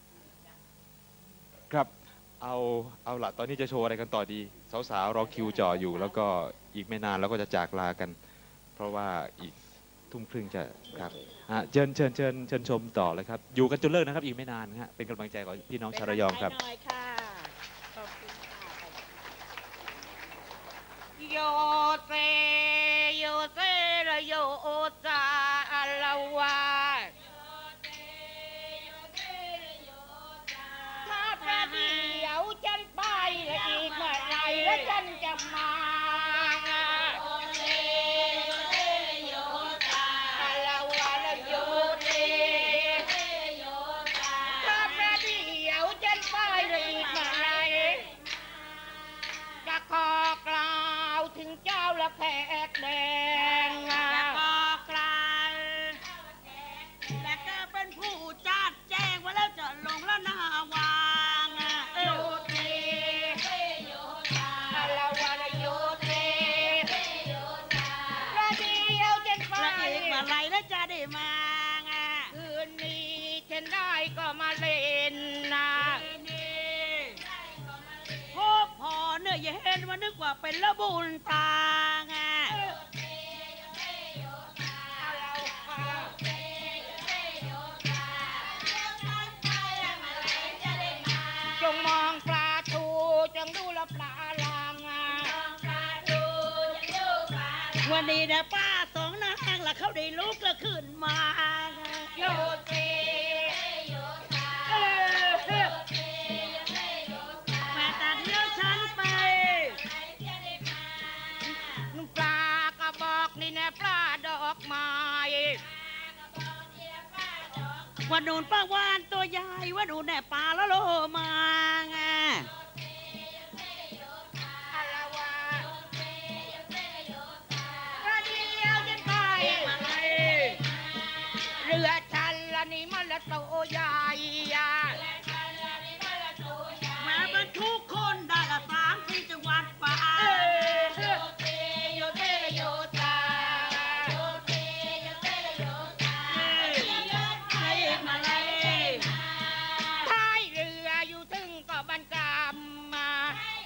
ครับเอาเอาละตอนนี้จะโชว์อะไรกันต่อดีสาวๆรอคิวจ่ออยู่แล้วก็อีกไม่นานเราก็จะจากลากันเพราะว่าอีกทุ่มครึ่งจะครับเชิญเชิญเชิญเชิญชมต่อเลยครับอยู่กันจนเลิกนะครับอีกไม่นานฮะเป็นกำลังใจของพี่น้องชาวระยองครับโยเซโยเซระโยจาละวาถ้าประเดี๋ยวฉันไปอีกเมื่อไรแล้วฉันจะมาแขกแดงบอกกลายแต่เธอเป็นผู้จัดแจ้งว่าแล้วจะลงแล้วหน้าวางโยเทโยธาละวันโยเทโยธาประเดี๋ยวฉันไปเมื่อไรแล้วจะได้มาคืนนี้ฉันได้ก็มาเล่นนะพบพอเนื้อเย็นมานึกว่าเป็นละบุญตาจงมองปลาทูจงดูละปลาลางวันนี้นะป้าสองนางละเขาได้ลุกแล้วขึ้นมาโยเทโยธาแม่ตาเที่ยวฉันไปปลากระบอกนี่แน่ปลาดอกไม้วันนูนป้าวานตัวใหญ่วันนูนแน่ปลาละโลมาไงเรือชันละนี่มันละโตใหญ่แม่บรรทุกคนได้ละสามสี่จังหวัดป่าโยเทโยเทโยธาท้ายเรืออยู่ถึงก็บรรกามมา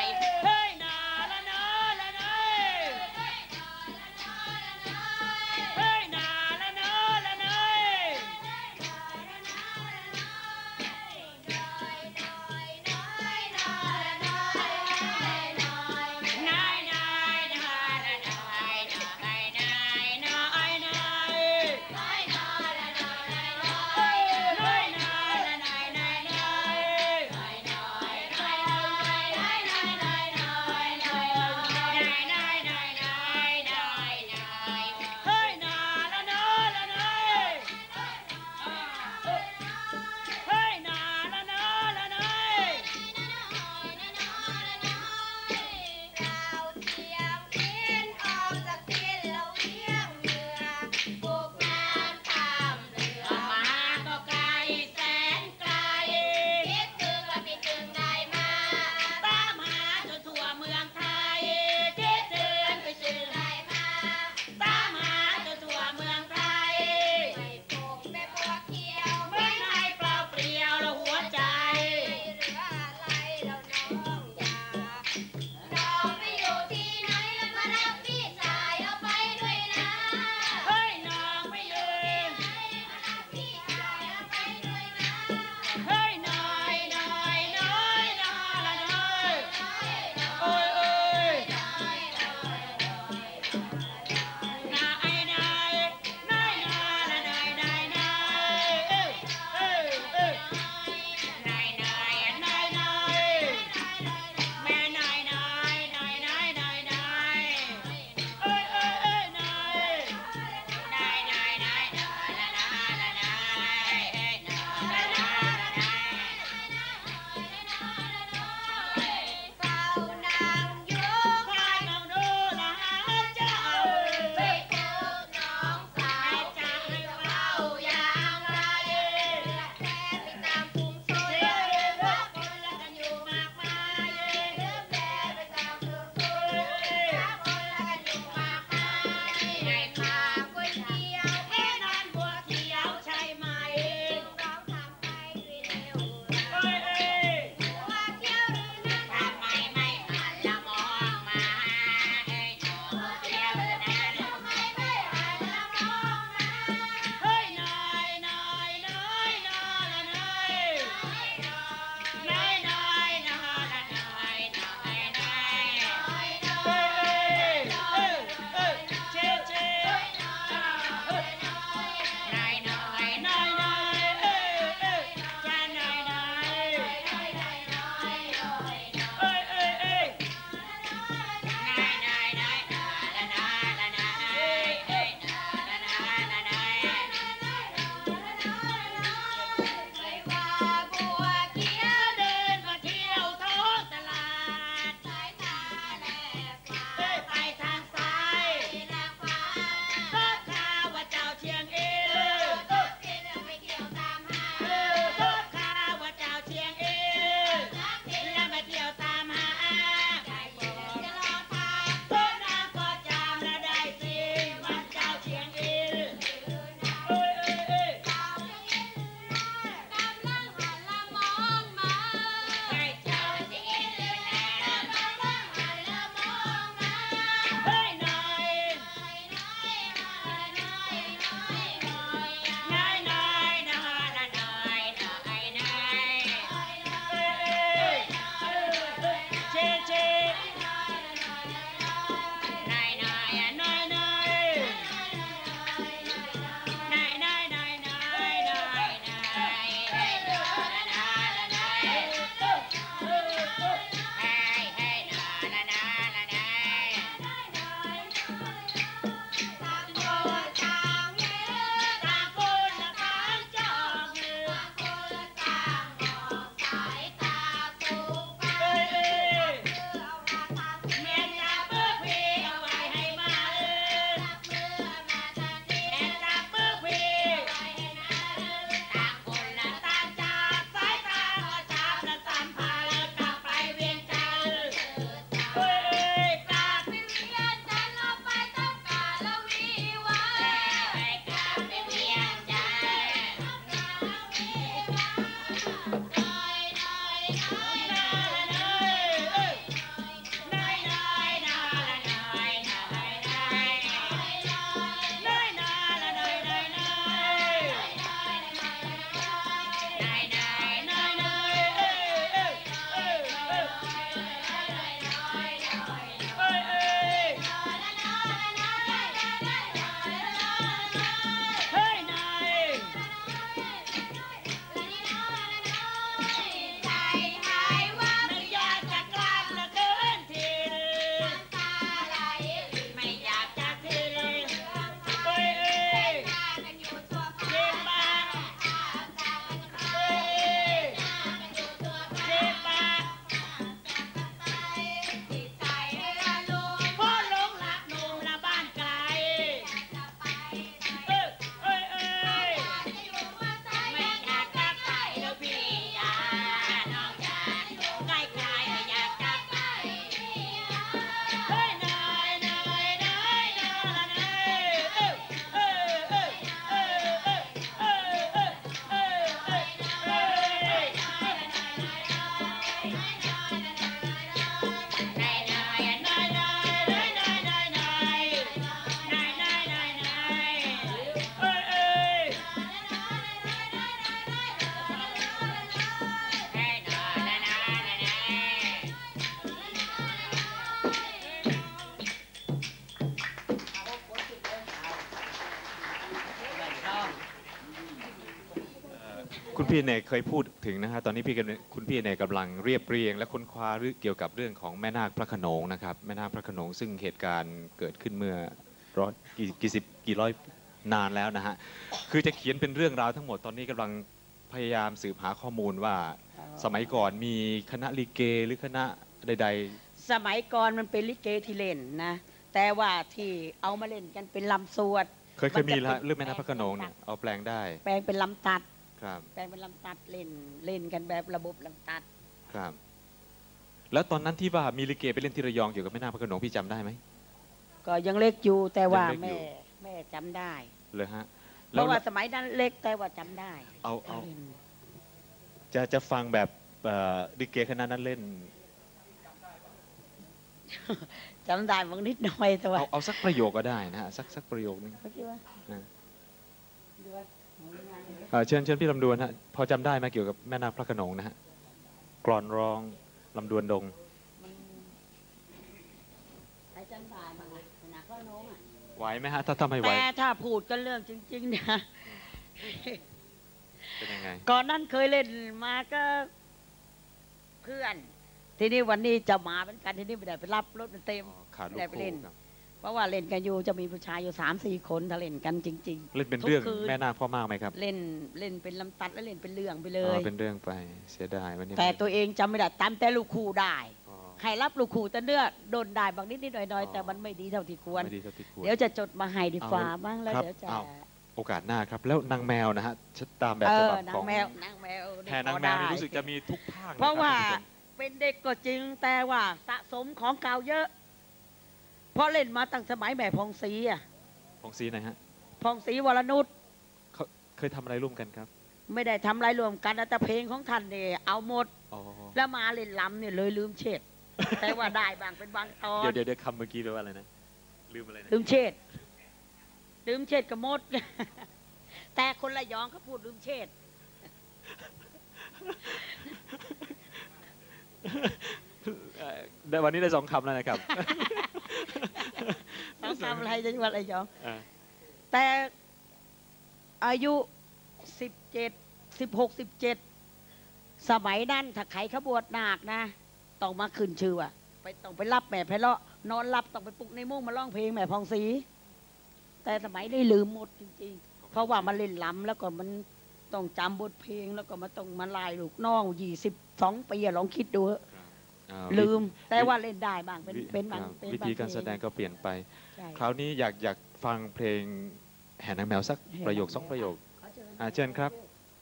เฮ้ยนาละนาละนายเฮ้ยนาละนาละนายคุณพี่เนกเคยพูดถึงนะฮะตอนนี้พี่กำลังคุณพี่เนกกำลังเรียบเรียงและค้นคว้าเรื่องเกี่ยวกับเรื่องของแม่นาคพระโขนงนะครับแม่นาคพระโขนงซึ่งเหตุการณ์เกิดขึ้นเมื่อร้อยกี่กี่สิบกี่ร้อยนานแล้วนะฮะคือจะเขียนเป็นเรื่องราวทั้งหมดตอนนี้กำลังพยายามสืบหาข้อมูลว่าสมัยก่อนมีคณะลิเกหรือคณะใดๆสมัยก่อนมันเป็นลิเกที่เล่นนะแต่ว่าที่เอามาเล่นกันเป็นลำสวดเคยเคยมีเรื่องแม่นาคพระโขนงเนี่ยเอาแปลงได้แปลงเป็นลำตัดครับแปลงเป็นลำตัดเล่นเล่นกันแบบระบบลำตัดครับแล้วตอนนั้นที่ว่ามีลิเกไปเล่นที่ระยองเกี่ยวกับแม่นาคพระโขนงพี่จำได้ไหมก็ยังเล็กอยู่แต่ว่าแม่แม่จำได้เลยฮะเพราะว่าสมัยนั้นเล็กแต่ว่าจำได้เอาเอาจะจะฟังแบบลิเกคณะนั้นเล่นจำได้บางนิดหน่อยแต่ว่าเอาเอาสักประโยคก็ได้นะฮะสักสักประโยคนึงเชิญเชิญพี่ลำดวนฮะพอจำได้ไหมเกี่ยวกับแม่นาคพระโขนงนะฮะกลอนร้องลำดวนดงไหวไหมฮะถ้าทำไม่ไหวแต่ถ้าพูดกันเรื่องจริงๆเนี่ยเป็นยังไงก่อนนั้นเคยเล่นมาก็เพื่อนทีนี้วันนี้จะมาเป็นกันทีนี้ไม่ได้ไปรับรถมันเต็มไม่ได้ไปเล่นเพราะว่าเล่นกันอยู่จะมีผู้ชายอยู่สามสี่คนถ้าเล่นกันจริงๆเล่นเป็นเรื่องแม่นาคพ่อมากไหมครับเล่นเล่นเป็นลำตัดแล้วเล่นเป็นเรื่องไปเลยอ๋อเป็นเรื่องไปเสียดายวันนี้แต่ตัวเองจำไม่ได้ตามแต่ลูกคู่ได้ใครรับลูกคู่แต่เนื้อโดนได้บางนิดนิดหน่อยๆแต่มันไม่ดีเท่าที่ควรเดี๋ยวจะจดมาให้ดีฟ้าบ้างแล้วเดี๋ยวจะโอกาสหน้าครับแล้วนางแมวนะฮะตามแบบฉบับของนางแมวนางแมวแทนนางแมวรู้สึกจะมีทุกภาคเพราะว่าเป็นเด็กก็จริงแต่ว่าสะสมของเก่าเยอะเพราะเล่นมาตั้งสมัยแม่พองศรีอ่ะพองศรีไหนฮะพองศรีวรนุชเขาเคยทำอะไรร่วมกันครับไม่ได้ทำอะไรรวมกันแต่เพลงของท่านเนี่ยเอาหมดแล้วมาเล่นลำเนี่ยเลยลืมเช็ดแต่ว่าได้บางเป็นบางตอนเดี๋ยวเดี๋ยวคำเมื่อกี้แปลว่าอะไรนะลืมอะไรนะลืมเช็ดลืมเช็ดกับมดแต่คนละยองเขาพูดลืมเช็ดได้วันนี้ได้สองคำแล้วนะครับสองคำอะไรจะว่าอะไรยองแต่อายุสิบเจ็ดสิบหกสิบเจ็ดสมัยนั้นถ้าใครขบวชนาคนะต้องมาขึ้นชื่ออ่ะไปต้องไปรับแม่ไพเราะนอนรับต้องไปปลุกในมุ้งมาร้องเพลงแม่พองศรีแต่สมัยได้ลืมหมดจริงๆเพราะว่ามันเล่นล้ำแล้วก็มันต้องจำบทเพลงแล้วก็มาต้องมาลายลูกน้องยี่สิบสองปีลองคิดดูลืมแต่ว่าเล่นได้บ้างเป็นเป็นบางวิธีการแสดงก็เปลี่ยนไปคราวนี้อยากอยากฟังเพลงแห่นางแมวสักประโยคสองประโยคเชิญครับ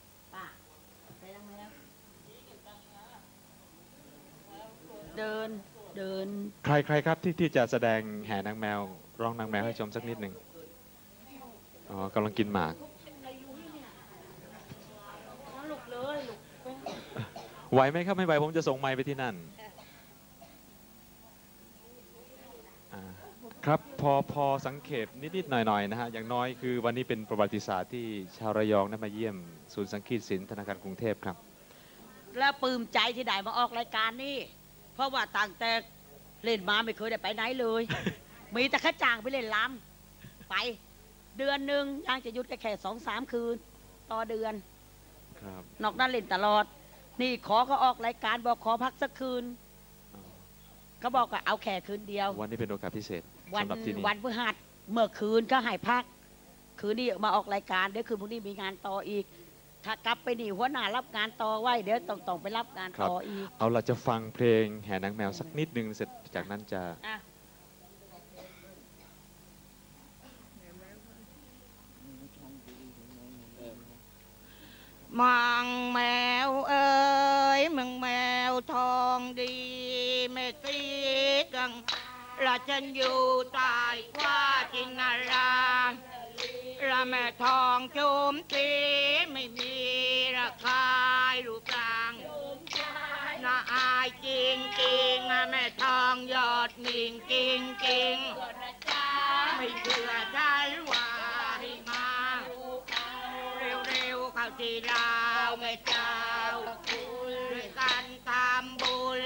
เดินเดินใครใครครับที่ที่จะแสดงแห่นางแมวร้องนางแมวให้ชมสักนิดหนึ่งอ๋อกำลังกินหมากไหวไหมครับไม่ไหวผมจะส่งไมค์ไปที่นั่นครับพอพอสังเกตนิดๆหน่อยๆนะฮะอย่างน้อยคือวันนี้เป็นประวัติศาสตร์ที่ชาวระยองได้มาเยี่ยมศูนย์สังคีตศิลป์ธนาคารกรุงเทพครับและปลื้มใจที่ได้มาออกรายการนี้เพราะว่าต่างแต่เล่นมาไม่เคยได้ไปไหนเลย มีแต่ข้าจ้างไปเล่นล้ำไปเดือนหนึ่งยังจะหยุดแค่สองสามคืนต่อเดือนนอกนั้นเล่นตลอดนี่ขอก็ออกรายการบอกขอพักสักคืนเขาบอกว่าเอาแค่คืนเดียววันนี้เป็นโอกาสพิเศษสำหรับที่นี่วันพฤหัสเมื่อคืนก็ให้พักคืนนี้มาออกรายการเดี๋ยวคืนพรุ่งนี้มีงานต่ออีกถ้ากลับไปนี่หัวหน้ารับงานต่อไว้เดี๋ยวต้องต้องไปรับงานต่ออีกเอาเราจะฟังเพลงแห่นางแมวสักนิดนึงเสร็จจากนั้นจะมังแมวเอ๋ยมังแมวทองดีไม่ตีกังละฉันอยู่ใต้คว้าจินนาราละแม่ทองชุมสีไม่มีราคารูปร่างน่าอายจริงจริงแม่ทองยอดนิ่งจริงจริงไม่เชื่อฉันว่าให้มาเร็วๆเข้าที่เราแม่เจ้าด้วยกันทำบุญ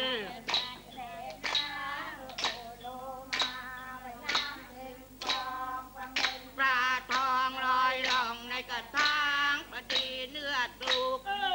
ปลาทองลอยล่องในกระถางพอดีเนื้อตุก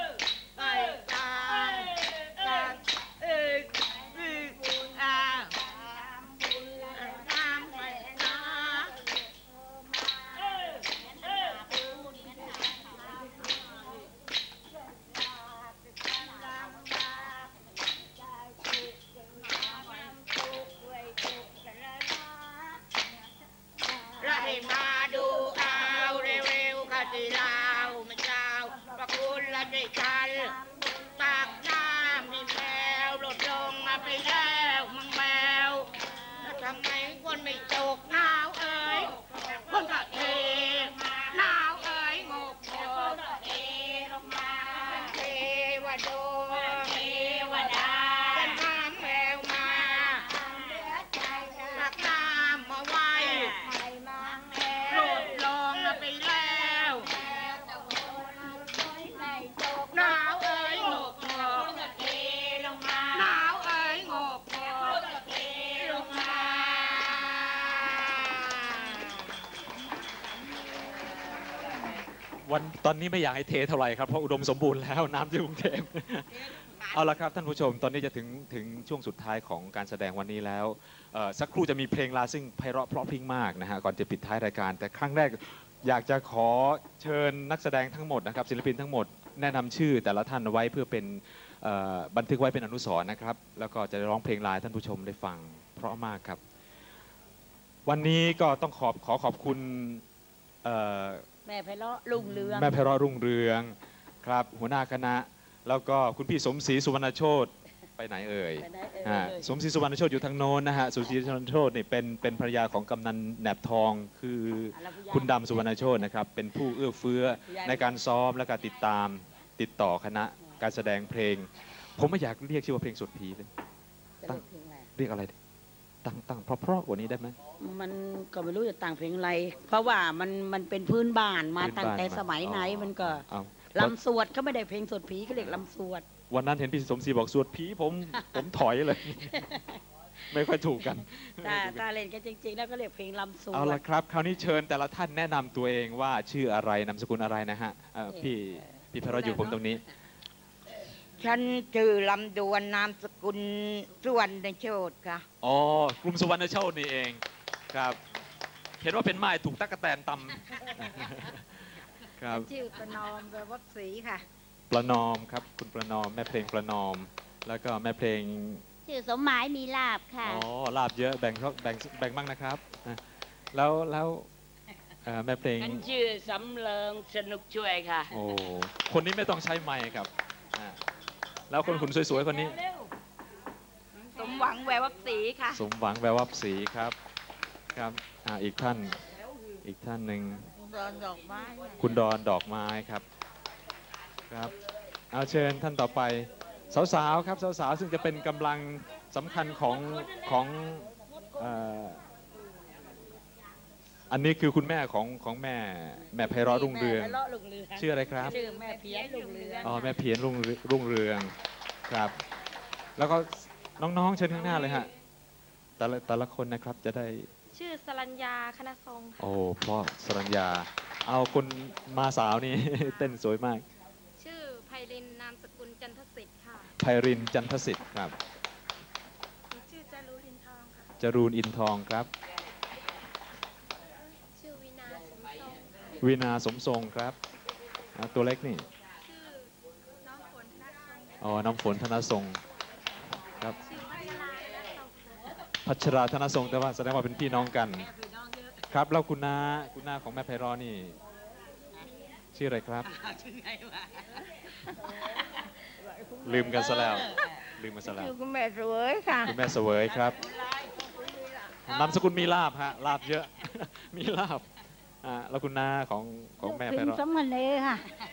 นไม่โจกหนาวเอ๋ยคนก็เทหนาวเอ๋ยงกโจกเทลงมาเทวดาเทวดาจะน้ำแมวมาหลักน้ำมาไว้โลดลองไปแล้วหนาวเอ๋ยงกโจกหนาวเอ๋ยงกโจกลงมาวันตอนนี้ไม่อยากให้เทเท่าไหร่ครับเพราะอุดมสมบูรณ์แล้วน้ำที่กรุงเทพเอาละครับท่านผู้ชมตอนนี้จะถึงถึงช่วงสุดท้ายของการแสดงวันนี้แล้วสักครู่จะมีเพลงลาซึ่งไพเราะเพราะพริ้งมากนะฮะก่อนจะปิดท้ายรายการแต่ครั้งแรกอยากจะขอเชิญนักแสดงทั้งหมดนะครับศิลปินทั้งหมดแนะนำชื่อแต่ละท่านไว้เพื่อเป็นบันทึกไว้เป็นอนุสรณ์นะครับแล้วก็จะร้องเพลงลาท่านผู้ชมได้ฟังเพราะมากครับวันนี้ก็ต้องขอบขอขอบคุณแม่ไพเราะรุ่งเรืองแม่ไพเราะรุ่งเรืองครับหัวหน้าคณะแล้วก็คุณพี่สมศรีสุวรรณโชติไปไหนเอ่ยสมศรีสุวรรณโชติอยู่ทางโน้นนะฮะสมศรีสุวรรณโชตินี่เป็นเป็นภรรยาของกำนันแหนบทองคือคุณดำสุวรรณโชตินะครับเป็นผู้เอื้อเฟื้อในการซ้อมและการติดตามติดต่อคณะการแสดงเพลงผมไม่อยากเรียกชื่อว่าเพลงสุดผีเลยตั้งเรียกอะไรตั้งตั้งเพราะๆกว่านี้ได้ไหมมันก็ไม่รู้จะต่างเพลงอะไร เพราะว่ามันมันเป็นพื้นบ้านมาตั้งแต่สมัยไหนมันก็ลำสวดเขาไม่ได้เพลงสวดผีเขาเรียกลำสวดวันนั้นเห็นพี่สมศรีบอกสวดผีผมผมถอยเลย ไม่ค่อยถูกกันแต่ตาเล่นกันจริงๆแล้วก็เรียกเพลงลำสวดเอาละครับคราวนี้เชิญแต่ละท่านแนะนำตัวเองว่าชื่ออะไรนามสกุลอะไรนะฮะพี่พี่ไพเราะอยู่ผมตรงนี้ฉันชื่อลำดวนนามสกุลสุวรรณโชติค่ะอ๋อกลุ่มสุวรรณโชตินี่เองครับเห็นว่าเป็นไม้ถูกตั๊กแตนตำครับชื่อประนอมแปลว่าสีค่ะประนอมครับคุณประนอมแม่เพลงประนอมแล้วก็แม่เพลงชื่อสมหมายมีลาบค่ะอ๋อลาบเยอะแบ่งแบ่งแบ่งบ้างนะครับแล้วแล้วแม่เพลงชื่อสำเริงสนุกช่วยค่ะโอ้คนนี้ไม่ต้องใช้ไมค์ครับแล้วคนหุ่นสวยๆคนนี้สมหวังแวววับสีค่ะสมหวังแวววับสีครับครับอ่าอีกท่านอีกท่านหนึ่งดอนดอกไม้คุณดอนดอกไม้ครับครับเอาเชิญท่านต่อไปสาวๆครับสาวๆซึ่งจะเป็นกำลังสำคัญของของอันนี้คือคุณแม่ของของแม่แม่ไพเราะรุ่งเรืองชื่ออะไรครับชื่อแม่เพียรรุ่งเรืองอ๋อแม่เพียรรุ่งรุ่งเรืองครับแล้วก็น้องๆเชิญข้างหน้าเลยฮะแต่ละแต่ละคนนะครับจะได้ชื่อสรัญญาคณะทรงโอ้พ่อสรัญญาเอาคุณมาสาวนี่ เต้นสวยมากชื่อไพรินนามสกุลจันทสิทธิ์ค่ะไพรินจันทสิทธิ์ครับชื่อจารูนอินทองค่ะจารูนอินทองครับชื่อวินาสมทรงวินาสมทรงครับตัวเล็กนี่ชื่อน้องฝนธนทรงอ๋อน้องฝนธนทรงครับชื่อพัชราธนทรงแต่ว่าแสดงว่าเป็นพี่น้องกันครับแล้วคุณน้าคุณน้าของแม่ไพเราะนี่ชื่ออะไรครับลืมกันซะแล้วลืมกันซะแล้วคุณแม่เสวยค่ะคุณแม่เสวยครับนามสกุลมีลาบฮะลาบเยอะมีลาบอ่าแล้วคุณน้าของของแม่ไพเราะสมณเณรค่ะ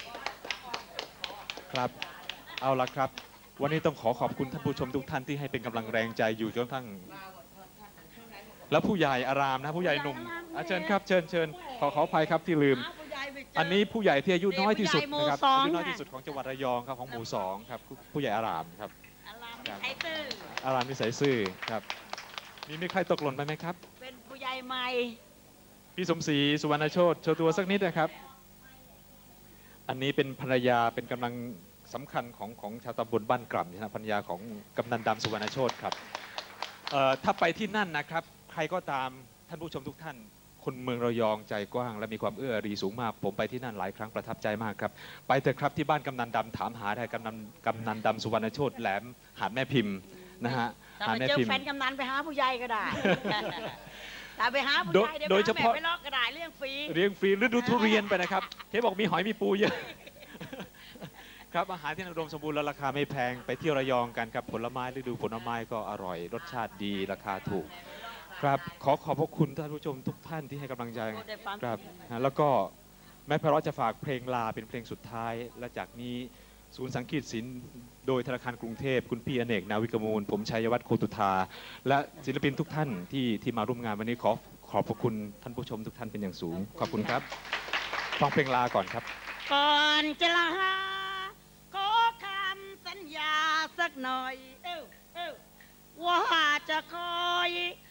ครับเอาละครับวันนี้ต้องขอขอบคุณท่านผู้ชมทุกท่านที่ให้เป็นกำลังแรงใจอยู่จนทั้งแล้วผู้ใหญ่อารามนะผู้ใหญ่หนุ่มเชิญครับเชิญเชิญขอขออภัยครับที่ลืมอันนี้ผู้ใหญ่ที่อายุน้อยที่สุดนะครับอายุน้อยที่สุดของจังหวัดระยองครับของหมู่สองครับผู้ใหญ่อารามครับอารามนิสัยซื่อครับมีมีใครตกหล่นไปไหมครับเป็นผู้ใหญ่ใหม่พี่สมศรีสุวรรณโชติโชว์ตัวสักนิดนะครับอันนี้เป็นภรรยาเป็นกำลังสำคัญของของชาวตำบลบ้านกล่ำนะภรรยาของกำนันดำสุวรรณโชติครับถ้าไปที่นั่นนะครับใครก็ตามท่านผู้ชมทุกท่านคนเมืองระยองใจกว้างและมีความเอื้ออารีสูงมากผมไปที่นั่นหลายครั้งประทับใจมากครับไปเถอะครับที่บ้านกำนันดำถามหาได้กำนันกำนันดำสุวรรณโชติแหลมหาดแม่พิมพ์นะฮะหาดแม่พิมพ์เจอแฟนกำนันไปหาผู้ใหญ่ก็ได้แต่ไปหาผู้ใหญ่เดี๋ยวโดยเฉพาะไปลอกกระดาษเลี้ยงฟรีเลี้ยงฟรีฤดูทุเรียนไปนะครับเห็นบอกมีหอยมีปูเยอะครับอาหารที่อุดมสมบูรณ์และราคาไม่แพงไปเที่ยวระยองกันครับผลไม้ฤดูผลไม้ก็อร่อยรสชาติดีราคาถูกครับขอขอบพระคุณท่านผู้ชมทุกท่านที่ให้กำลังใจได้ฟังครับนะแล้วก็แม่พระเราะจะฝากเพลงลาเป็นเพลงสุดท้าย และจากนี้ศูนย์สังกีตศิลป์โดยธนาคารกรุงเทพคุณพี่อเนกนาวิกมูลผมชัยวัฒน์โคตุธาและศิลปินทุกท่านที่ที่มาร่วมงานวันนี้ขอขอบพระคุณท่านผู้ชมทุกท่านเป็นอย่างสูงขอบคุณครับฟังเพลงลาก่อนครับก่อนจะลาขอคำสัญญาสักหน่อยเอ้าเอ้าว่าจะคอย